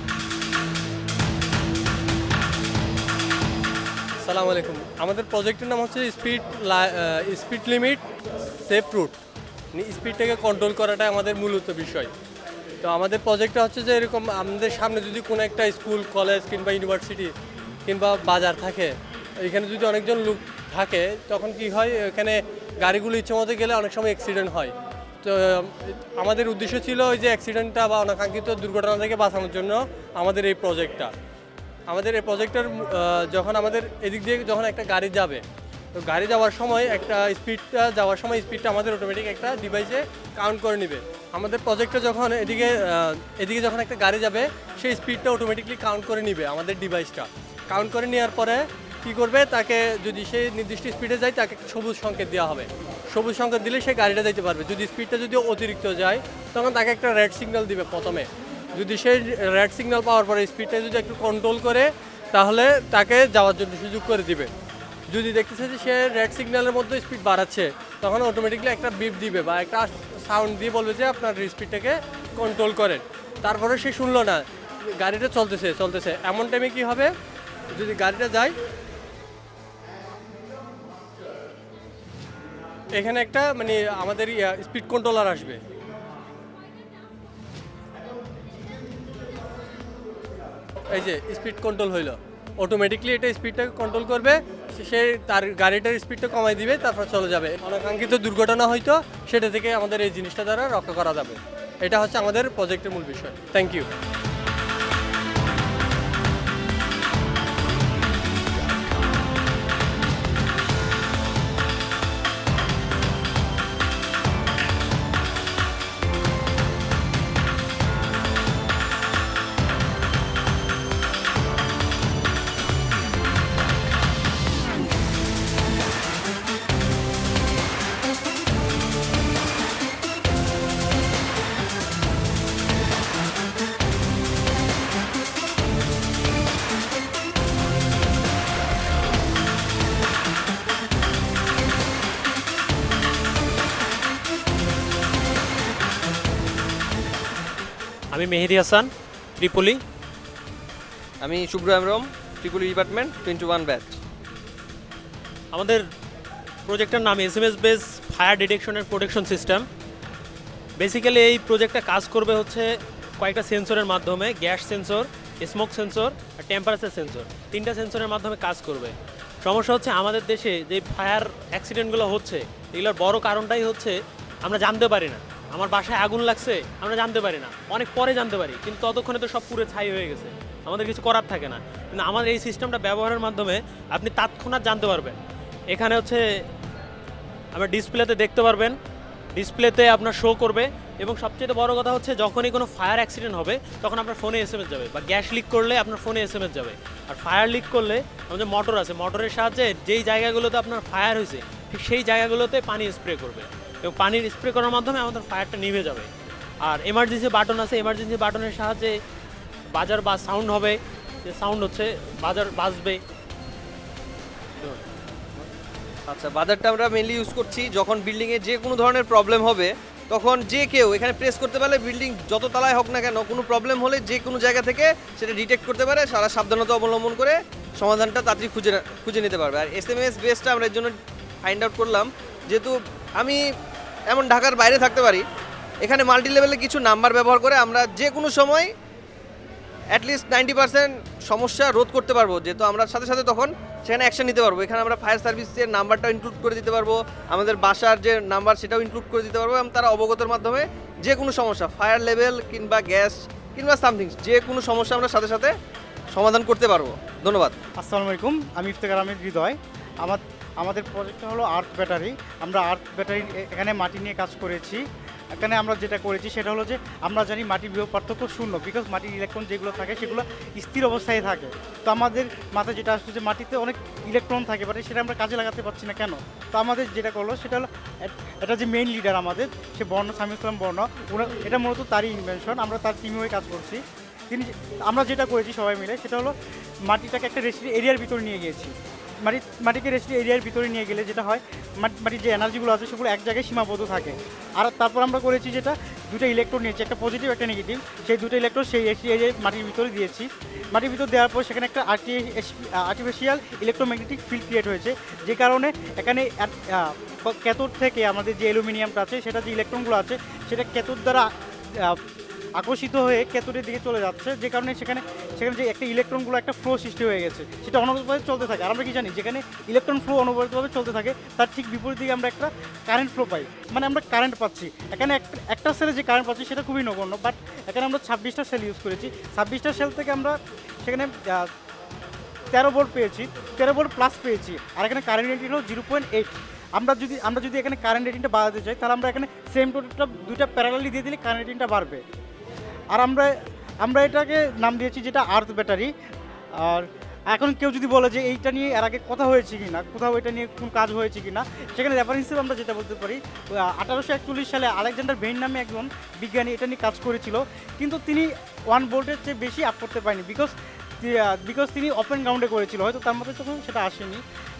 আসসালামু আলাইকুম। আমাদের প্রজেক্টের নাম হচ্ছে স্পিড লিমিট সেফ রুট। স্পিডটাকে কন্ট্রোল করাটাই আমাদের মূলত বিষয়। তো আমাদের প্রজেক্টটা হচ্ছে যে এরকম, আমাদের সামনে যদি কোনো একটা স্কুল, কলেজ কিংবা ইউনিভার্সিটি কিংবা বাজার থাকে, এখানে যদি অনেকজন লোক থাকে, তখন কি হয়, এখানে গাড়িগুলো ইচ্ছে মতো গেলে অনেক সময় অ্যাক্সিডেন্ট হয়। তো আমাদের উদ্দেশ্য ছিল ওই যে অ্যাক্সিডেন্টটা বা অনাকাঙ্ক্ষিত দুর্ঘটনা থেকে বাঁচানোর জন্য আমাদের এই প্রজেক্টটা। আমাদের এই প্রজেক্টটার যখন আমাদের এদিক দিয়ে যখন একটা গাড়ি যাবে, তো গাড়ি যাওয়ার সময় স্পিডটা আমাদের অটোমেটিক একটা ডিভাইসে কাউন্ট করে নেবে। আমাদের প্রজেক্টটা যখন এদিকে যখন একটা গাড়ি যাবে, সেই স্পিডটা অটোমেটিকলি কাউন্ট করে নেবে আমাদের ডিভাইসটা। কাউন্ট করে নেওয়ার পরে কী করবে, তাকে যদি সে নির্দিষ্ট স্পিডে যায়, তাকে সবুজ সংকেত দেওয়া হবে। সবুজ সংকেত দিলে সে গাড়িটা যাইতে পারবে। যদি স্পিডটা যদি অতিরিক্ত যায়, তখন তাকে একটা রেড সিগন্যাল দিবে প্রথমে। যদি সে রেড সিগন্যাল পাওয়ার পরে স্পিডটা যদি একটু কন্ট্রোল করে, তাহলে তাকে যাওয়ার জন্য সুযোগ করে দিবে। যদি দেখতেছে যে সে রেড সিগন্যালের মধ্যে স্পিড বাড়াচ্ছে, তখন অটোমেটিকলি একটা বিপ দিবে বা একটা সাউন্ড দিয়ে বলবে যে আপনার স্পিডটাকে কন্ট্রোল করেন। তারপরে সে শুনলো না, গাড়িটা চলতেছে, এমন টাইমে কি হবে, যদি গাড়িটা যায় এখানে একটা মানে আমাদের স্পিড কন্ট্রোলার আসবে। এই যে স্পিড কন্ট্রোল হইলো, অটোমেটিকলি এটা স্পিডটাকে কন্ট্রোল করবে, সে তার গাড়িটার স্পিডটা কমাই দিবে, তারপর চলে যাবে। অনাকাঙ্ক্ষিত দুর্ঘটনা হয়তো সেটা থেকে আমাদের এই জিনিসটা দ্বারা রক্ষা করা যাবে। এটা হচ্ছে আমাদের প্রজেক্টের মূল বিষয়। Thank you. আমি মেহেদি হাসান, ত্রিপলি। আমি শুভ্র আমরম, ত্রিপলি ডিপার্টমেন্ট 21 ব্যাচ। আমাদের প্রজেক্টের নাম SMS base fire detection and protection system. Basically এই প্রজেক্টটা কাজ করবে হচ্ছে কয়েকটা সেন্সরের মাধ্যমে, গ্যাস সেন্সর, স্মোক সেন্সর আর টেম্পারেচার সেন্সর, 3টা সেন্সরের মাধ্যমে কাজ করবে। সমস্যা হচ্ছে আমাদের দেশে যে ফায়ার অ্যাক্সিডেন্টগুলো হচ্ছে, এগুলোর বড় কারণটাই হচ্ছে আমরা জানতে পারি না। আমার বাসায় আগুন লাগছে, আমরা জানতে পারি না, অনেক পরে জানতে পারি, কিন্তু ততক্ষণে তো সব পুরো ছাই হয়ে গেছে, আমাদের কিছু করার থাকে না। কিন্তু আমাদের এই সিস্টেমটা ব্যবহারের মাধ্যমে আপনি তৎক্ষণাৎ জানতে পারবেন। এখানে হচ্ছে আপনার ডিসপ্লেতে দেখতে পারবেন, ডিসপ্লেতে আপনার শো করবে, এবং সবচেয়ে বড় কথা হচ্ছে যখনই কোনো ফায়ার অ্যাক্সিডেন্ট হবে তখন আপনার ফোনে SMS যাবে, বা গ্যাস লিক করলে আপনার ফোনে SMS যাবে। আর ফায়ার লিক করলে আমাদের মোটর আছে, মোটরের সাহায্যে যেই জায়গাগুলোতে আপনার ফায়ার হয়েছে ঠিক সেই জায়গাগুলোতে পানি স্প্রে করবে, এবং পানির স্প্রে করার মাধ্যমে আমাদের ফায়ারটা নিভে যাবে। আর এমার্জেন্সি বাটন আছে, এমার্জেন্সি বাটনের সাহায্যে বাজার বা সাউন্ড হবে, যে সাউন্ড হচ্ছে বাজার বাজবে। আচ্ছা, বাজারটা আমরা মেনলি ইউজ করছি যখন বিল্ডিংয়ে যে কোনো ধরনের প্রবলেম হবে, তখন যে কেউ এখানে প্রেস করতে পারলে বিল্ডিং যত তলায় হোক না কেন, কোনো প্রবলেম হলে যে কোনো জায়গা থেকে সেটা ডিটেক্ট করতে পারে, সারা সাবধানতা অবলম্বন করে সমাধানটা তাড়াতাড়ি খুঁজে নিতে পারবে। আর SMS বেসটা আমরা এর জন্য ফাইন্ড আউট করলাম, যেহেতু আমি এমন ঢাকার বাইরে থাকতে পারি, এখানে মাল্টি লেভেলে কিছু নাম্বার ব্যবহার করে আমরা যে কোনো সময় অ্যাটলিস্ট 90% সমস্যা রোধ করতে পারবো, যেহেতু আমরা সাথে সাথে তখন সেখানে অ্যাকশন নিতে পারবো। এখানে আমরা ফায়ার সার্ভিসের নাম্বারটাও ইনক্লুড করে দিতে পারবো, আমাদের বাসার যে নাম্বার সেটাও ইনক্লুড করে দিতে পারবো, এবং তারা অবগতের মাধ্যমে যে কোনো সমস্যা, ফায়ার লেভেল কিংবা গ্যাস কিংবা সামথিং, যে কোনো সমস্যা আমরা সাথে সাথে সমাধান করতে পারবো। ধন্যবাদ। আসসালামু আলাইকুম, আমি ইফতেখার আহমেদ হৃদয়। আমাদের প্রজেক্টটা হলো আর্থ ব্যাটারি। আমরা আর্থ ব্যাটারি এখানে মাটি নিয়ে কাজ করেছি। এখানে আমরা যেটা করেছি সেটা হলো যে আমরা জানি মাটির বিভব পার্থক্য শূন্য, বিকজ মাটির ইলেকট্রন যেগুলো থাকে সেগুলো স্থির অবস্থায় থাকে। তো আমাদের মাথায় যেটা আসছে যে মাটিতে অনেক ইলেকট্রন থাকে, বাট সেটা আমরা কাজে লাগাতে পারছি না কেন। তো আমাদের যেটা করলো সেটা হলো, এটা যে মেইন লিডার আমাদের, সে বর্ণ সামি ইসলাম বর্ণ, এটা মূলত তারই ইনভেনশন। আমরা তার টিমে হয়ে কাজ করছি। আমরা যেটা করেছি সবাই মিলে সেটা হলো মাটিটাকে একটা রেস্ট্রিক্ট এরিয়ার ভিতরে নিয়ে গিয়েছি। মাটিকে রেস্ট্রিক্ট এরিয়ার ভিতরে নিয়ে গেলে যেটা হয়, মাটির যে এনার্জিগুলো আছে সেগুলো এক জায়গায় সীমাবদ্ধ থাকে। আর তারপর আমরা করেছি যেটা, দুটো ইলেকট্রন নিয়েছি, একটা পজিটিভ একটা নেগেটিভ, সেই দুটো ইলেকট্রন সেই এরিয়ায় মাটির ভিতরে দিয়েছি। মাটির ভিতর দেওয়ার পর সেখানে একটা আর্টিফিশিয়াল ইলেকট্রোম্যাগনেটিক ফিল্ড ক্রিয়েট হয়েছে, যে কারণে এখানে ক্যাথোড থেকে আমাদের যে অ্যালুমিনিয়ামটা আছে, সেটা যে ইলেকট্রনগুলো আছে সেটা ক্যাথোড দ্বারা আকর্ষিত হয়ে ক্যাথোডের দিকে চলে যাচ্ছে, যে কারণে সেখানে যে একটা ইলেকট্রনগুলো একটা ফ্লো সৃষ্টি হয়ে গেছে, সেটা অনবরতভাবে চলতে থাকে। আর আমরা কি জানি, যেখানে ইলেকট্রন ফ্লো অনবরতভাবে চলতে থাকে তার ঠিক বিপরীত দিকে আমরা একটা কারেন্ট ফ্লো পাই, মানে আমরা কারেন্ট পাচ্ছি। এখানে একটা সেলে যে কারেন্ট পাচ্ছি সেটা খুবই নগণ্য, বাট এখানে আমরা 26টা সেল ইউজ করেছি। 26টা সেল থেকে আমরা সেখানে 13 ভোল্ট পেয়েছি, 13 ভোল্ট প্লাস পেয়েছি। আর এখানে কারেন্ট রেটিং হলো 0.8। আমরা যদি এখানে কারেন্ট রেটিংটা বাড়াতে চাই, তাহলে আমরা এখানে সেম টোটালটা দুইটা প্যারালালি দিয়ে দিলে কারেন্ট রেটিংটা বাড়বে। আর আমরা এটাকে নাম দিয়েছি যেটা আর্থ ব্যাটারি। আর এখন কেউ যদি বলে যে এইটা নিয়ে এর আগে কথা হয়েছে কি না, কোথাও এটা নিয়ে কোন কাজ হয়েছে কি না, সেখানে রেফারেন্স হিসেবে আমরা যেটা বলতে পারি, 1841 সালে আলেকজান্ডার বেইন নামে একজন বিজ্ঞানী এটা নিয়ে কাজ করেছিল, কিন্তু তিনি 1 ভোল্টের চেয়ে বেশি আপ করতে পারেনি, বিকজ তিনি ওপেন গ্রাউন্ডে করেছিল, হয়তো তার মধ্যে তখন সেটা আসেনি।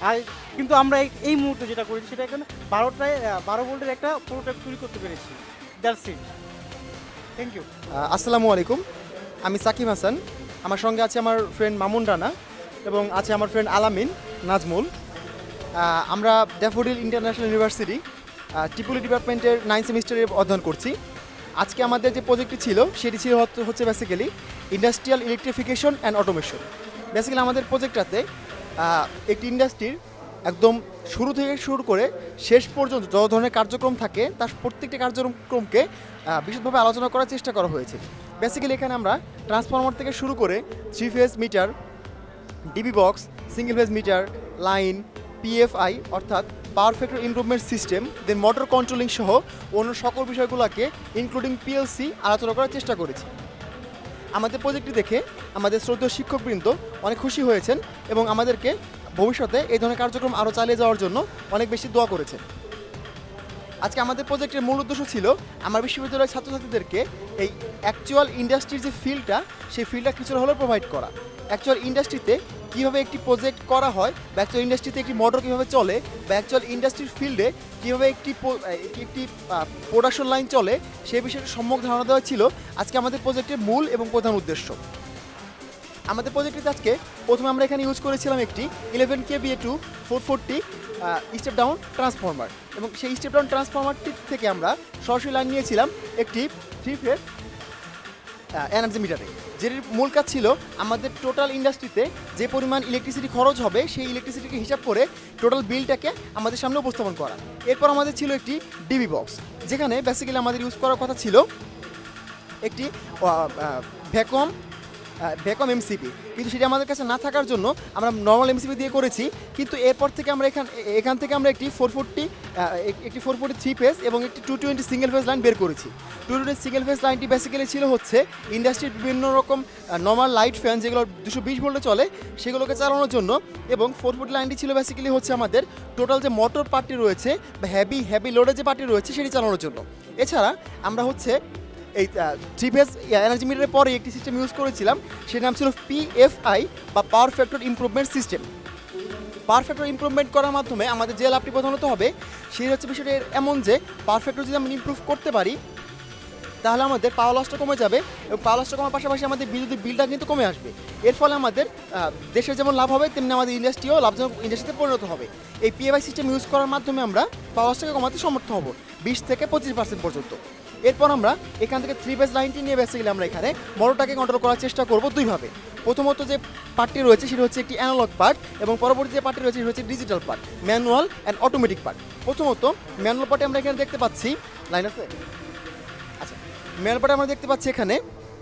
আর কিন্তু আমরা এই মুহূর্তে যেটা করেছি সেটা এখানে 12 ভোল্টের একটা প্রোটোটাইপ তৈরি করতে পেরেছি। That's it, thank you. আসসালামু আলাইকুম, আমি সাকিব হাসান, আমার সঙ্গে আছে আমার ফ্রেন্ড মামুন রানা এবং আছে আমার ফ্রেন্ড আলামিন নাজমুল। আমরা ড্যাফোডিল ইন্টারন্যাশনাল ইউনিভার্সিটি ট্রিপলি ডিপার্টমেন্টের 9 সেমিস্টারে অধ্যয়ন করছি। আজকে আমাদের যে প্রজেক্টটি ছিল সেটি ছিল হচ্ছে basically industrial electrification and automation. Basically আমাদের প্রজেক্টটাতে একটি ইন্ডাস্ট্রির একদম শুরু থেকে শুরু করে শেষ পর্যন্ত যত ধরনের কার্যক্রম থাকে তার প্রত্যেকটি কার্যক্রমকে বিশদভাবে আলোচনা করার চেষ্টা করা হয়েছে। বেসিক্যালি এখানে আমরা ট্রান্সফরমার থেকে শুরু করে 3 phase meter, DB box, single phase meter, line, PFI অর্থাৎ power factor improvement system, then motor controlling সহ অন্য সকল বিষয়গুলোকে ইনক্লুডিং পিএলসি আলোচনা করার চেষ্টা করেছি। আমাদের প্রজেক্টটি দেখে আমাদের শ্রদ্ধেয় শিক্ষকবৃন্দ অনেক খুশি হয়েছেন এবং আমাদেরকে ভবিষ্যতে এই ধরনের কার্যক্রম আরও চালিয়ে যাওয়ার জন্য অনেক বেশি দোয়া করেছেন। আজকে আমাদের প্রজেক্টের মূল উদ্দেশ্য ছিল আমার বিশ্ববিদ্যালয়ের ছাত্রছাত্রীদেরকে এই অ্যাকচুয়াল ইন্ডাস্ট্রির যে ফিল্ডটা সেই ফিল্ডটা কিছুটা হলেও প্রোভাইড করা। অ্যাকচুয়াল ইন্ডাস্ট্রিতে কীভাবে একটি প্রজেক্ট করা হয় বা অ্যাকচুয়াল ইন্ডাস্ট্রিতে একটি মোটর কীভাবে চলে বা অ্যাকচুয়াল ইন্ডাস্ট্রির ফিল্ডে কীভাবে একটি প্রোডাকশন লাইন চলে সেই বিষয়ে সম্যক ধারণা দেওয়া ছিল আজকে আমাদের প্রজেক্টের মূল এবং প্রধান উদ্দেশ্য। আমাদের প্রজেক্টটিতে আজকে প্রথমে আমরা এখানে ইউজ করেছিলাম একটি 11 kVA to 440 step down transformer এবং সেই স্টেপ ডাউন ট্রান্সফরমারটি থেকে আমরা সরাসরি লাইন নিয়েছিলাম একটি 3 ফেজ এনার্জি মিটারে, যেটির মূল কাজ ছিল আমাদের টোটাল ইন্ডাস্ট্রিতে যে পরিমাণ ইলেকট্রিসিটি খরচ হবে সেই ইলেকট্রিসিটিকে হিসাব করে টোটাল বিলটাকে আমাদের সামনে উপস্থাপন করা। এরপর আমাদের ছিল একটি ডিবি বক্স, যেখানে বেসিক্যালি আমাদের ইউজ করার কথা ছিল একটি ভ্যাকুয়াম এমসিপি, কিন্তু সেটা আমাদের কাছে না থাকার জন্য আমরা নর্মাল এমসিপি দিয়ে করেছি। কিন্তু এরপর থেকে আমরা এখান থেকে আমরা একটি 440 3 ফেজ এবং একটি 220 সিঙ্গেল ফেজ লাইন বের করেছি। 220 সিঙ্গেল ফেজ লাইনটি বেসিক্যালি ছিল হচ্ছে ইন্ডাস্ট্রির বিভিন্ন রকম নর্মাল লাইট ফ্যান যেগুলো 220 ভোল্টে চলে সেগুলোকে চালানোর জন্য, এবং 440 লাইনটি ছিল বেসিক্যালি হচ্ছে আমাদের টোটাল যে মোটর পার্টটি রয়েছে বা হেভি লোডের যে পার্টটি রয়েছে সেটি চালানোর জন্য। এছাড়া আমরা হচ্ছে এই 3 ফেজ এনার্জি মিটারের পরে একটি সিস্টেম ইউজ করেছিলাম, সেটার নাম ছিল পিএফআই বা power factor improvement system. Power factor improvement করার মাধ্যমে আমাদের যে লাভটি প্রধানত হবে সেই হচ্ছে বিষয়টা এমন যে পাওয়ার ফ্যাক্টর যদি আমরা ইমপ্রুভ করতে পারি তাহলে আমাদের পাওয়ার লসটা কমে যাবে এবং পাওয়ার লসটা কমার পাশাপাশি আমাদের বিদ্যুতের বিলটা কিন্তু কমে আসবে। এর ফলে আমাদের দেশের যেমন লাভ হবে তেমনি আমাদের ইন্ডাস্ট্রিও লাভজনক ইন্ডাস্ট্রিতে পরিণত হবে। এই পিএফআই সিস্টেম ইউজ করার মাধ্যমে আমরা পাওয়ার লসটাকে কমাতে সমর্থ হব 20 থেকে 25% পর্যন্ত। এরপর আমরা এখান থেকে 3 ফেজ লাইনটি নিয়ে বেসিক্যালি আমরা এখানে মোটরটাকে কন্ট্রোল করার চেষ্টা করব দুইভাবে। প্রথমত যে পার্টটি রয়েছে সেটা হচ্ছে একটি অ্যানালগ পার্ট এবং পরবর্তী যে পার্টটি রয়েছে সেটা হচ্ছে digital part, manual and automatic part. প্রথমত ম্যানুয়াল পার্টে আমরা এখানে দেখতে পাচ্ছি লাইন আছে, আচ্ছা ম্যানুয়াল পার্টে আমরা দেখতে পাচ্ছি এখানে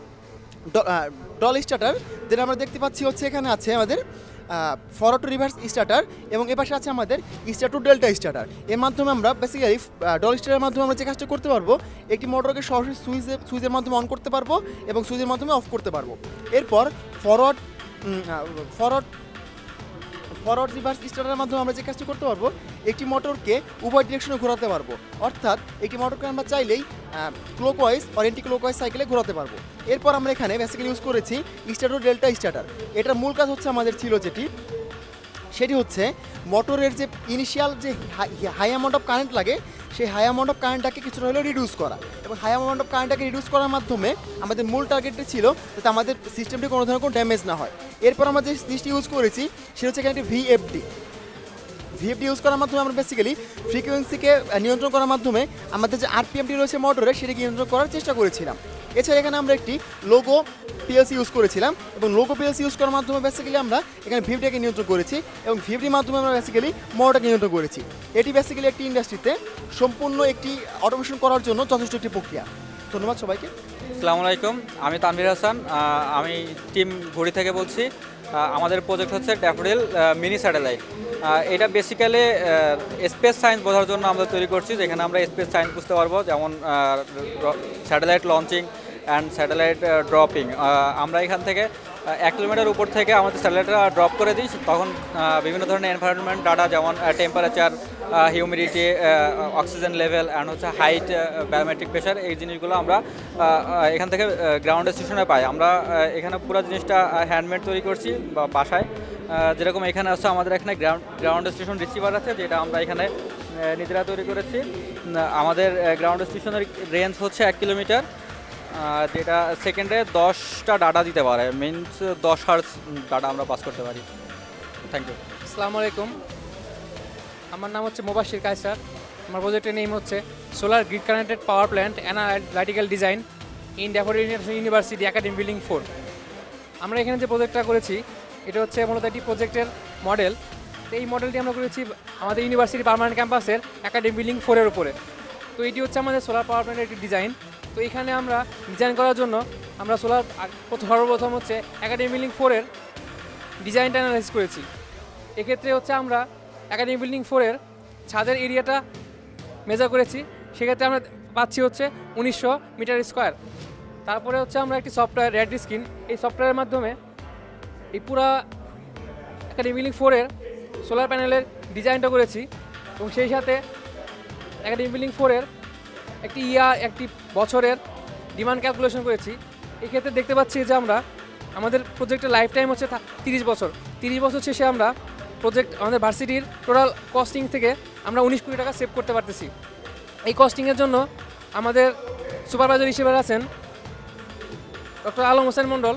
ডল স্টার্টার, যেটা আমরা দেখতে পাচ্ছি হচ্ছে এখানে আছে আমাদের ফরওয়ার্ড টু রিভার্স স্টার্টার এবং এ পাশে আছে আমাদের স্টার টু ডেল্টা স্টার্টার। এর মাধ্যমে আমরা বেসিক্যালি ডল স্টার্টারের মাধ্যমে আমরা যে কাজটা করতে পারবো একটি মোটরকে সরাসরি সুইচের মাধ্যমে অন করতে পারবো এবং সুইচের মাধ্যমে অফ করতে পারবো। এরপর ফরওয়ার্ড রিভার্স স্টার্টারের মাধ্যমে আমরা যে কাজটি করতে পারবো একটি মোটরকে উভয় ডিরেকশনে ঘোরাতে পারবো, অর্থাৎ একটি মোটরকে আমরা চাইলেই ক্লকওয়াইজ আর এন্টি ক্লকওয়াইজ সাইকেলে ঘোরাতে পারবো। এরপর আমরা এখানে বেসিক্যালি ইউজ করেছি স্টার টু ডেল্টা স্টার্টার। এটার মূল কাজ হচ্ছে আমাদের ছিল সেটি হচ্ছে মোটরের যে ইনিশিয়াল যে হাই অ্যামাউন্ট অফ কারেন্ট লাগে সেই হাই অ্যামাউন্ট অফ কারেন্টটাকে কিছুটা হলেও রিডিউস করা, এবং হাই অ্যামাউন্ট অফ কারেন্টটাকে রিডিউস করার মাধ্যমে আমাদের মূল টার্গেটটি ছিল যাতে আমাদের সিস্টেমটি কোনো ধরনের কোনো ড্যামেজ না হয়। এরপর আমরা যে জিনিসটি ইউজ করেছি সেটা হচ্ছে এখানে একটি ভিএফডি ইউজ করার মাধ্যমে আমরা বেসিক্যালি ফ্রিকোয়েন্সিকে নিয়ন্ত্রণ করার মাধ্যমে আমাদের যে আরপিএমটি রয়েছে মোটরে সেটাকে নিয়ন্ত্রণ করার চেষ্টা করেছিলাম। এছাড়া এখানে আমরা একটি লোগো পিএলসি ইউজ করেছিলাম এবং লোগো পিএলসি ইউজ করার মাধ্যমে বেসিক্যালি আমরা এখানে ভিএফডিকে নিয়ন্ত্রণ করেছি এবং ভিএফডির মাধ্যমে আমরা বেসিক্যালি মোটরটাকে নিয়ন্ত্রণ করেছি। এটি বেসিক্যালি একটি ইন্ডাস্ট্রিতে সম্পূর্ণ একটি অটোমেশন করার জন্য যথেষ্ট একটি প্রক্রিয়া। ধন্যবাদ সবাইকে। আসসালামু আলাইকুম, আমি তানভীর হাসান, আমি টিম ঘড়ি থেকে বলছি। আমাদের প্রজেক্ট হচ্ছে ড্যাফোডিল মিনি স্যাটেলাইট। এটা বেসিক্যালি স্পেস সায়েন্স বোঝার জন্য আমরা তৈরি করছি, যেখানে আমরা স্পেস সায়েন্স বুঝতে পারবো, যেমন satellite launching and satellite dropping. আমরা এখান থেকে 1 কিলোমিটার উপর থেকে আমাদের স্যাটেলাইটটা ড্রপ করে দিই, তখন বিভিন্ন ধরনের এনভায়রনমেন্ট ডাটা যেমন temperature, humidity, oxygen level and হচ্ছে হাইট, ব্যারোমেট্রিক প্রেশার, এই জিনিসগুলো আমরা এখান থেকে গ্রাউন্ড স্টেশনে পাই। আমরা এখানে পুরো জিনিসটা হ্যান্ডমেড তৈরি করছি বাসায়, যেরকম এখানে আছে আমাদের এখানে গ্রাউন্ড স্টেশন রিসিভার আছে, যেটা আমরা এখানে নিজেরা তৈরি করেছি। আমাদের গ্রাউন্ড স্টেশনের রেঞ্জ হচ্ছে 1 কিলোমিটার, যেটা সেকেন্ডে 10টা ডাটা দিতে পারে, মিনস 10 হার্জ ডাটা আমরা পাস করতে পারি। Thank you. আসসালামু আলাইকুম, আমার নাম হচ্ছে মোবাশির কায়সার। আমার প্রজেক্টের নেম হচ্ছে solar grid connected power plant analytical design in Daffodil university academy building 4। আমরা এখানে যে প্রজেক্টটা করেছি এটা হচ্ছে মূলত একটি প্রজেক্টের মডেল। এই মডেলটি আমরা করেছি আমাদের ইউনিভার্সিটি পার্মানেন্ট ক্যাম্পাসের একাডেমি বিল্ডিং 4-এর উপরে। তো এটি হচ্ছে আমাদের সোলার পাওয়ার প্ল্যান্টের একটি ডিজাইন। তো এখানে আমরা ডিজাইন করার জন্য আমরা সর্বপ্রথম হচ্ছে একাডেমি বিল্ডিং 4-এর ডিজাইনটা অ্যানালাইসিস করেছি। এক্ষেত্রে হচ্ছে আমরা একাডেমি বিল্ডিং 4-এর ছাদের এরিয়াটা মেজার করেছি, সেক্ষেত্রে আমরা পাচ্ছি হচ্ছে 1900 মিটার স্কোয়ার। তারপরে হচ্ছে আমরা একটি সফটওয়্যার রেড স্ক্রিন, এই সফটওয়্যারের মাধ্যমে এই পুরা একাডেমি বিল্ডিং 4-এর সোলার প্যানেলের ডিজাইনটা করেছি এবং সেই সাথে একাডেমি বিল্ডিং 4-এর একটি বছরের ডিমান্ড ক্যালকুলেশন করেছি। এক্ষেত্রে দেখতে পাচ্ছি যে আমরা আমাদের প্রজেক্টের লাইফ টাইম হচ্ছে 30 বছর। 30 বছর শেষে আমরা আমাদের ভার্সিটির টোটাল কস্টিং থেকে আমরা 19 কোটি টাকা সেভ করতে পারতেছি। এই কস্টিংয়ের জন্য আমাদের সুপারভাইজার হিসেবে আছেন ডক্টর আলম হোসেন মণ্ডল।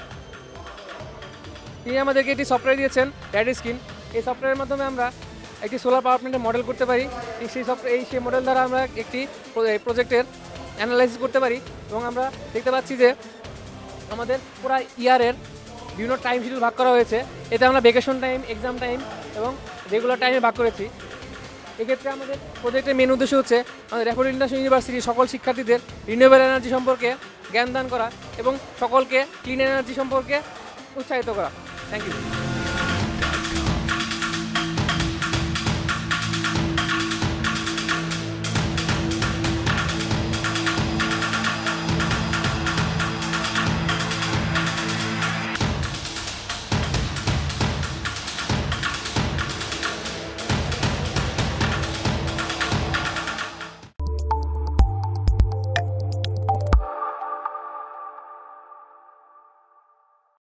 তিনি আমাদেরকে একটি সফটওয়্যার দিয়েছেন রেড স্ক্রিন। এই সফটওয়্যারের মাধ্যমে আমরা একটি সোলার পাওয়ার প্ল্যান্টের মডেল করতে পারি। সেই মডেল দ্বারা আমরা একটি প্রজেক্টের অ্যানালাইসিস করতে পারি এবং আমরা দেখতে পাচ্ছি যে আমাদের পুরো ইয়ারের বিভিন্ন টাইম শিডিউল ভাগ করা হয়েছে। এতে আমরা ভ্যাকেশন টাইম, এক্সাম টাইম এবং রেগুলার টাইমে ভাগ করেছি। এক্ষেত্রে আমাদের প্রজেক্টের মেন উদ্দেশ্য হচ্ছে আমাদের ড্যাফোডিল ইন্টারন্যাশনাল ইউনিভার্সিটির সকল শিক্ষার্থীদের রিনিউয়েবল এনার্জি সম্পর্কে জ্ঞান দান করা এবং সকলকে ক্লিন এনার্জি সম্পর্কে উৎসাহিত করা। Thank you.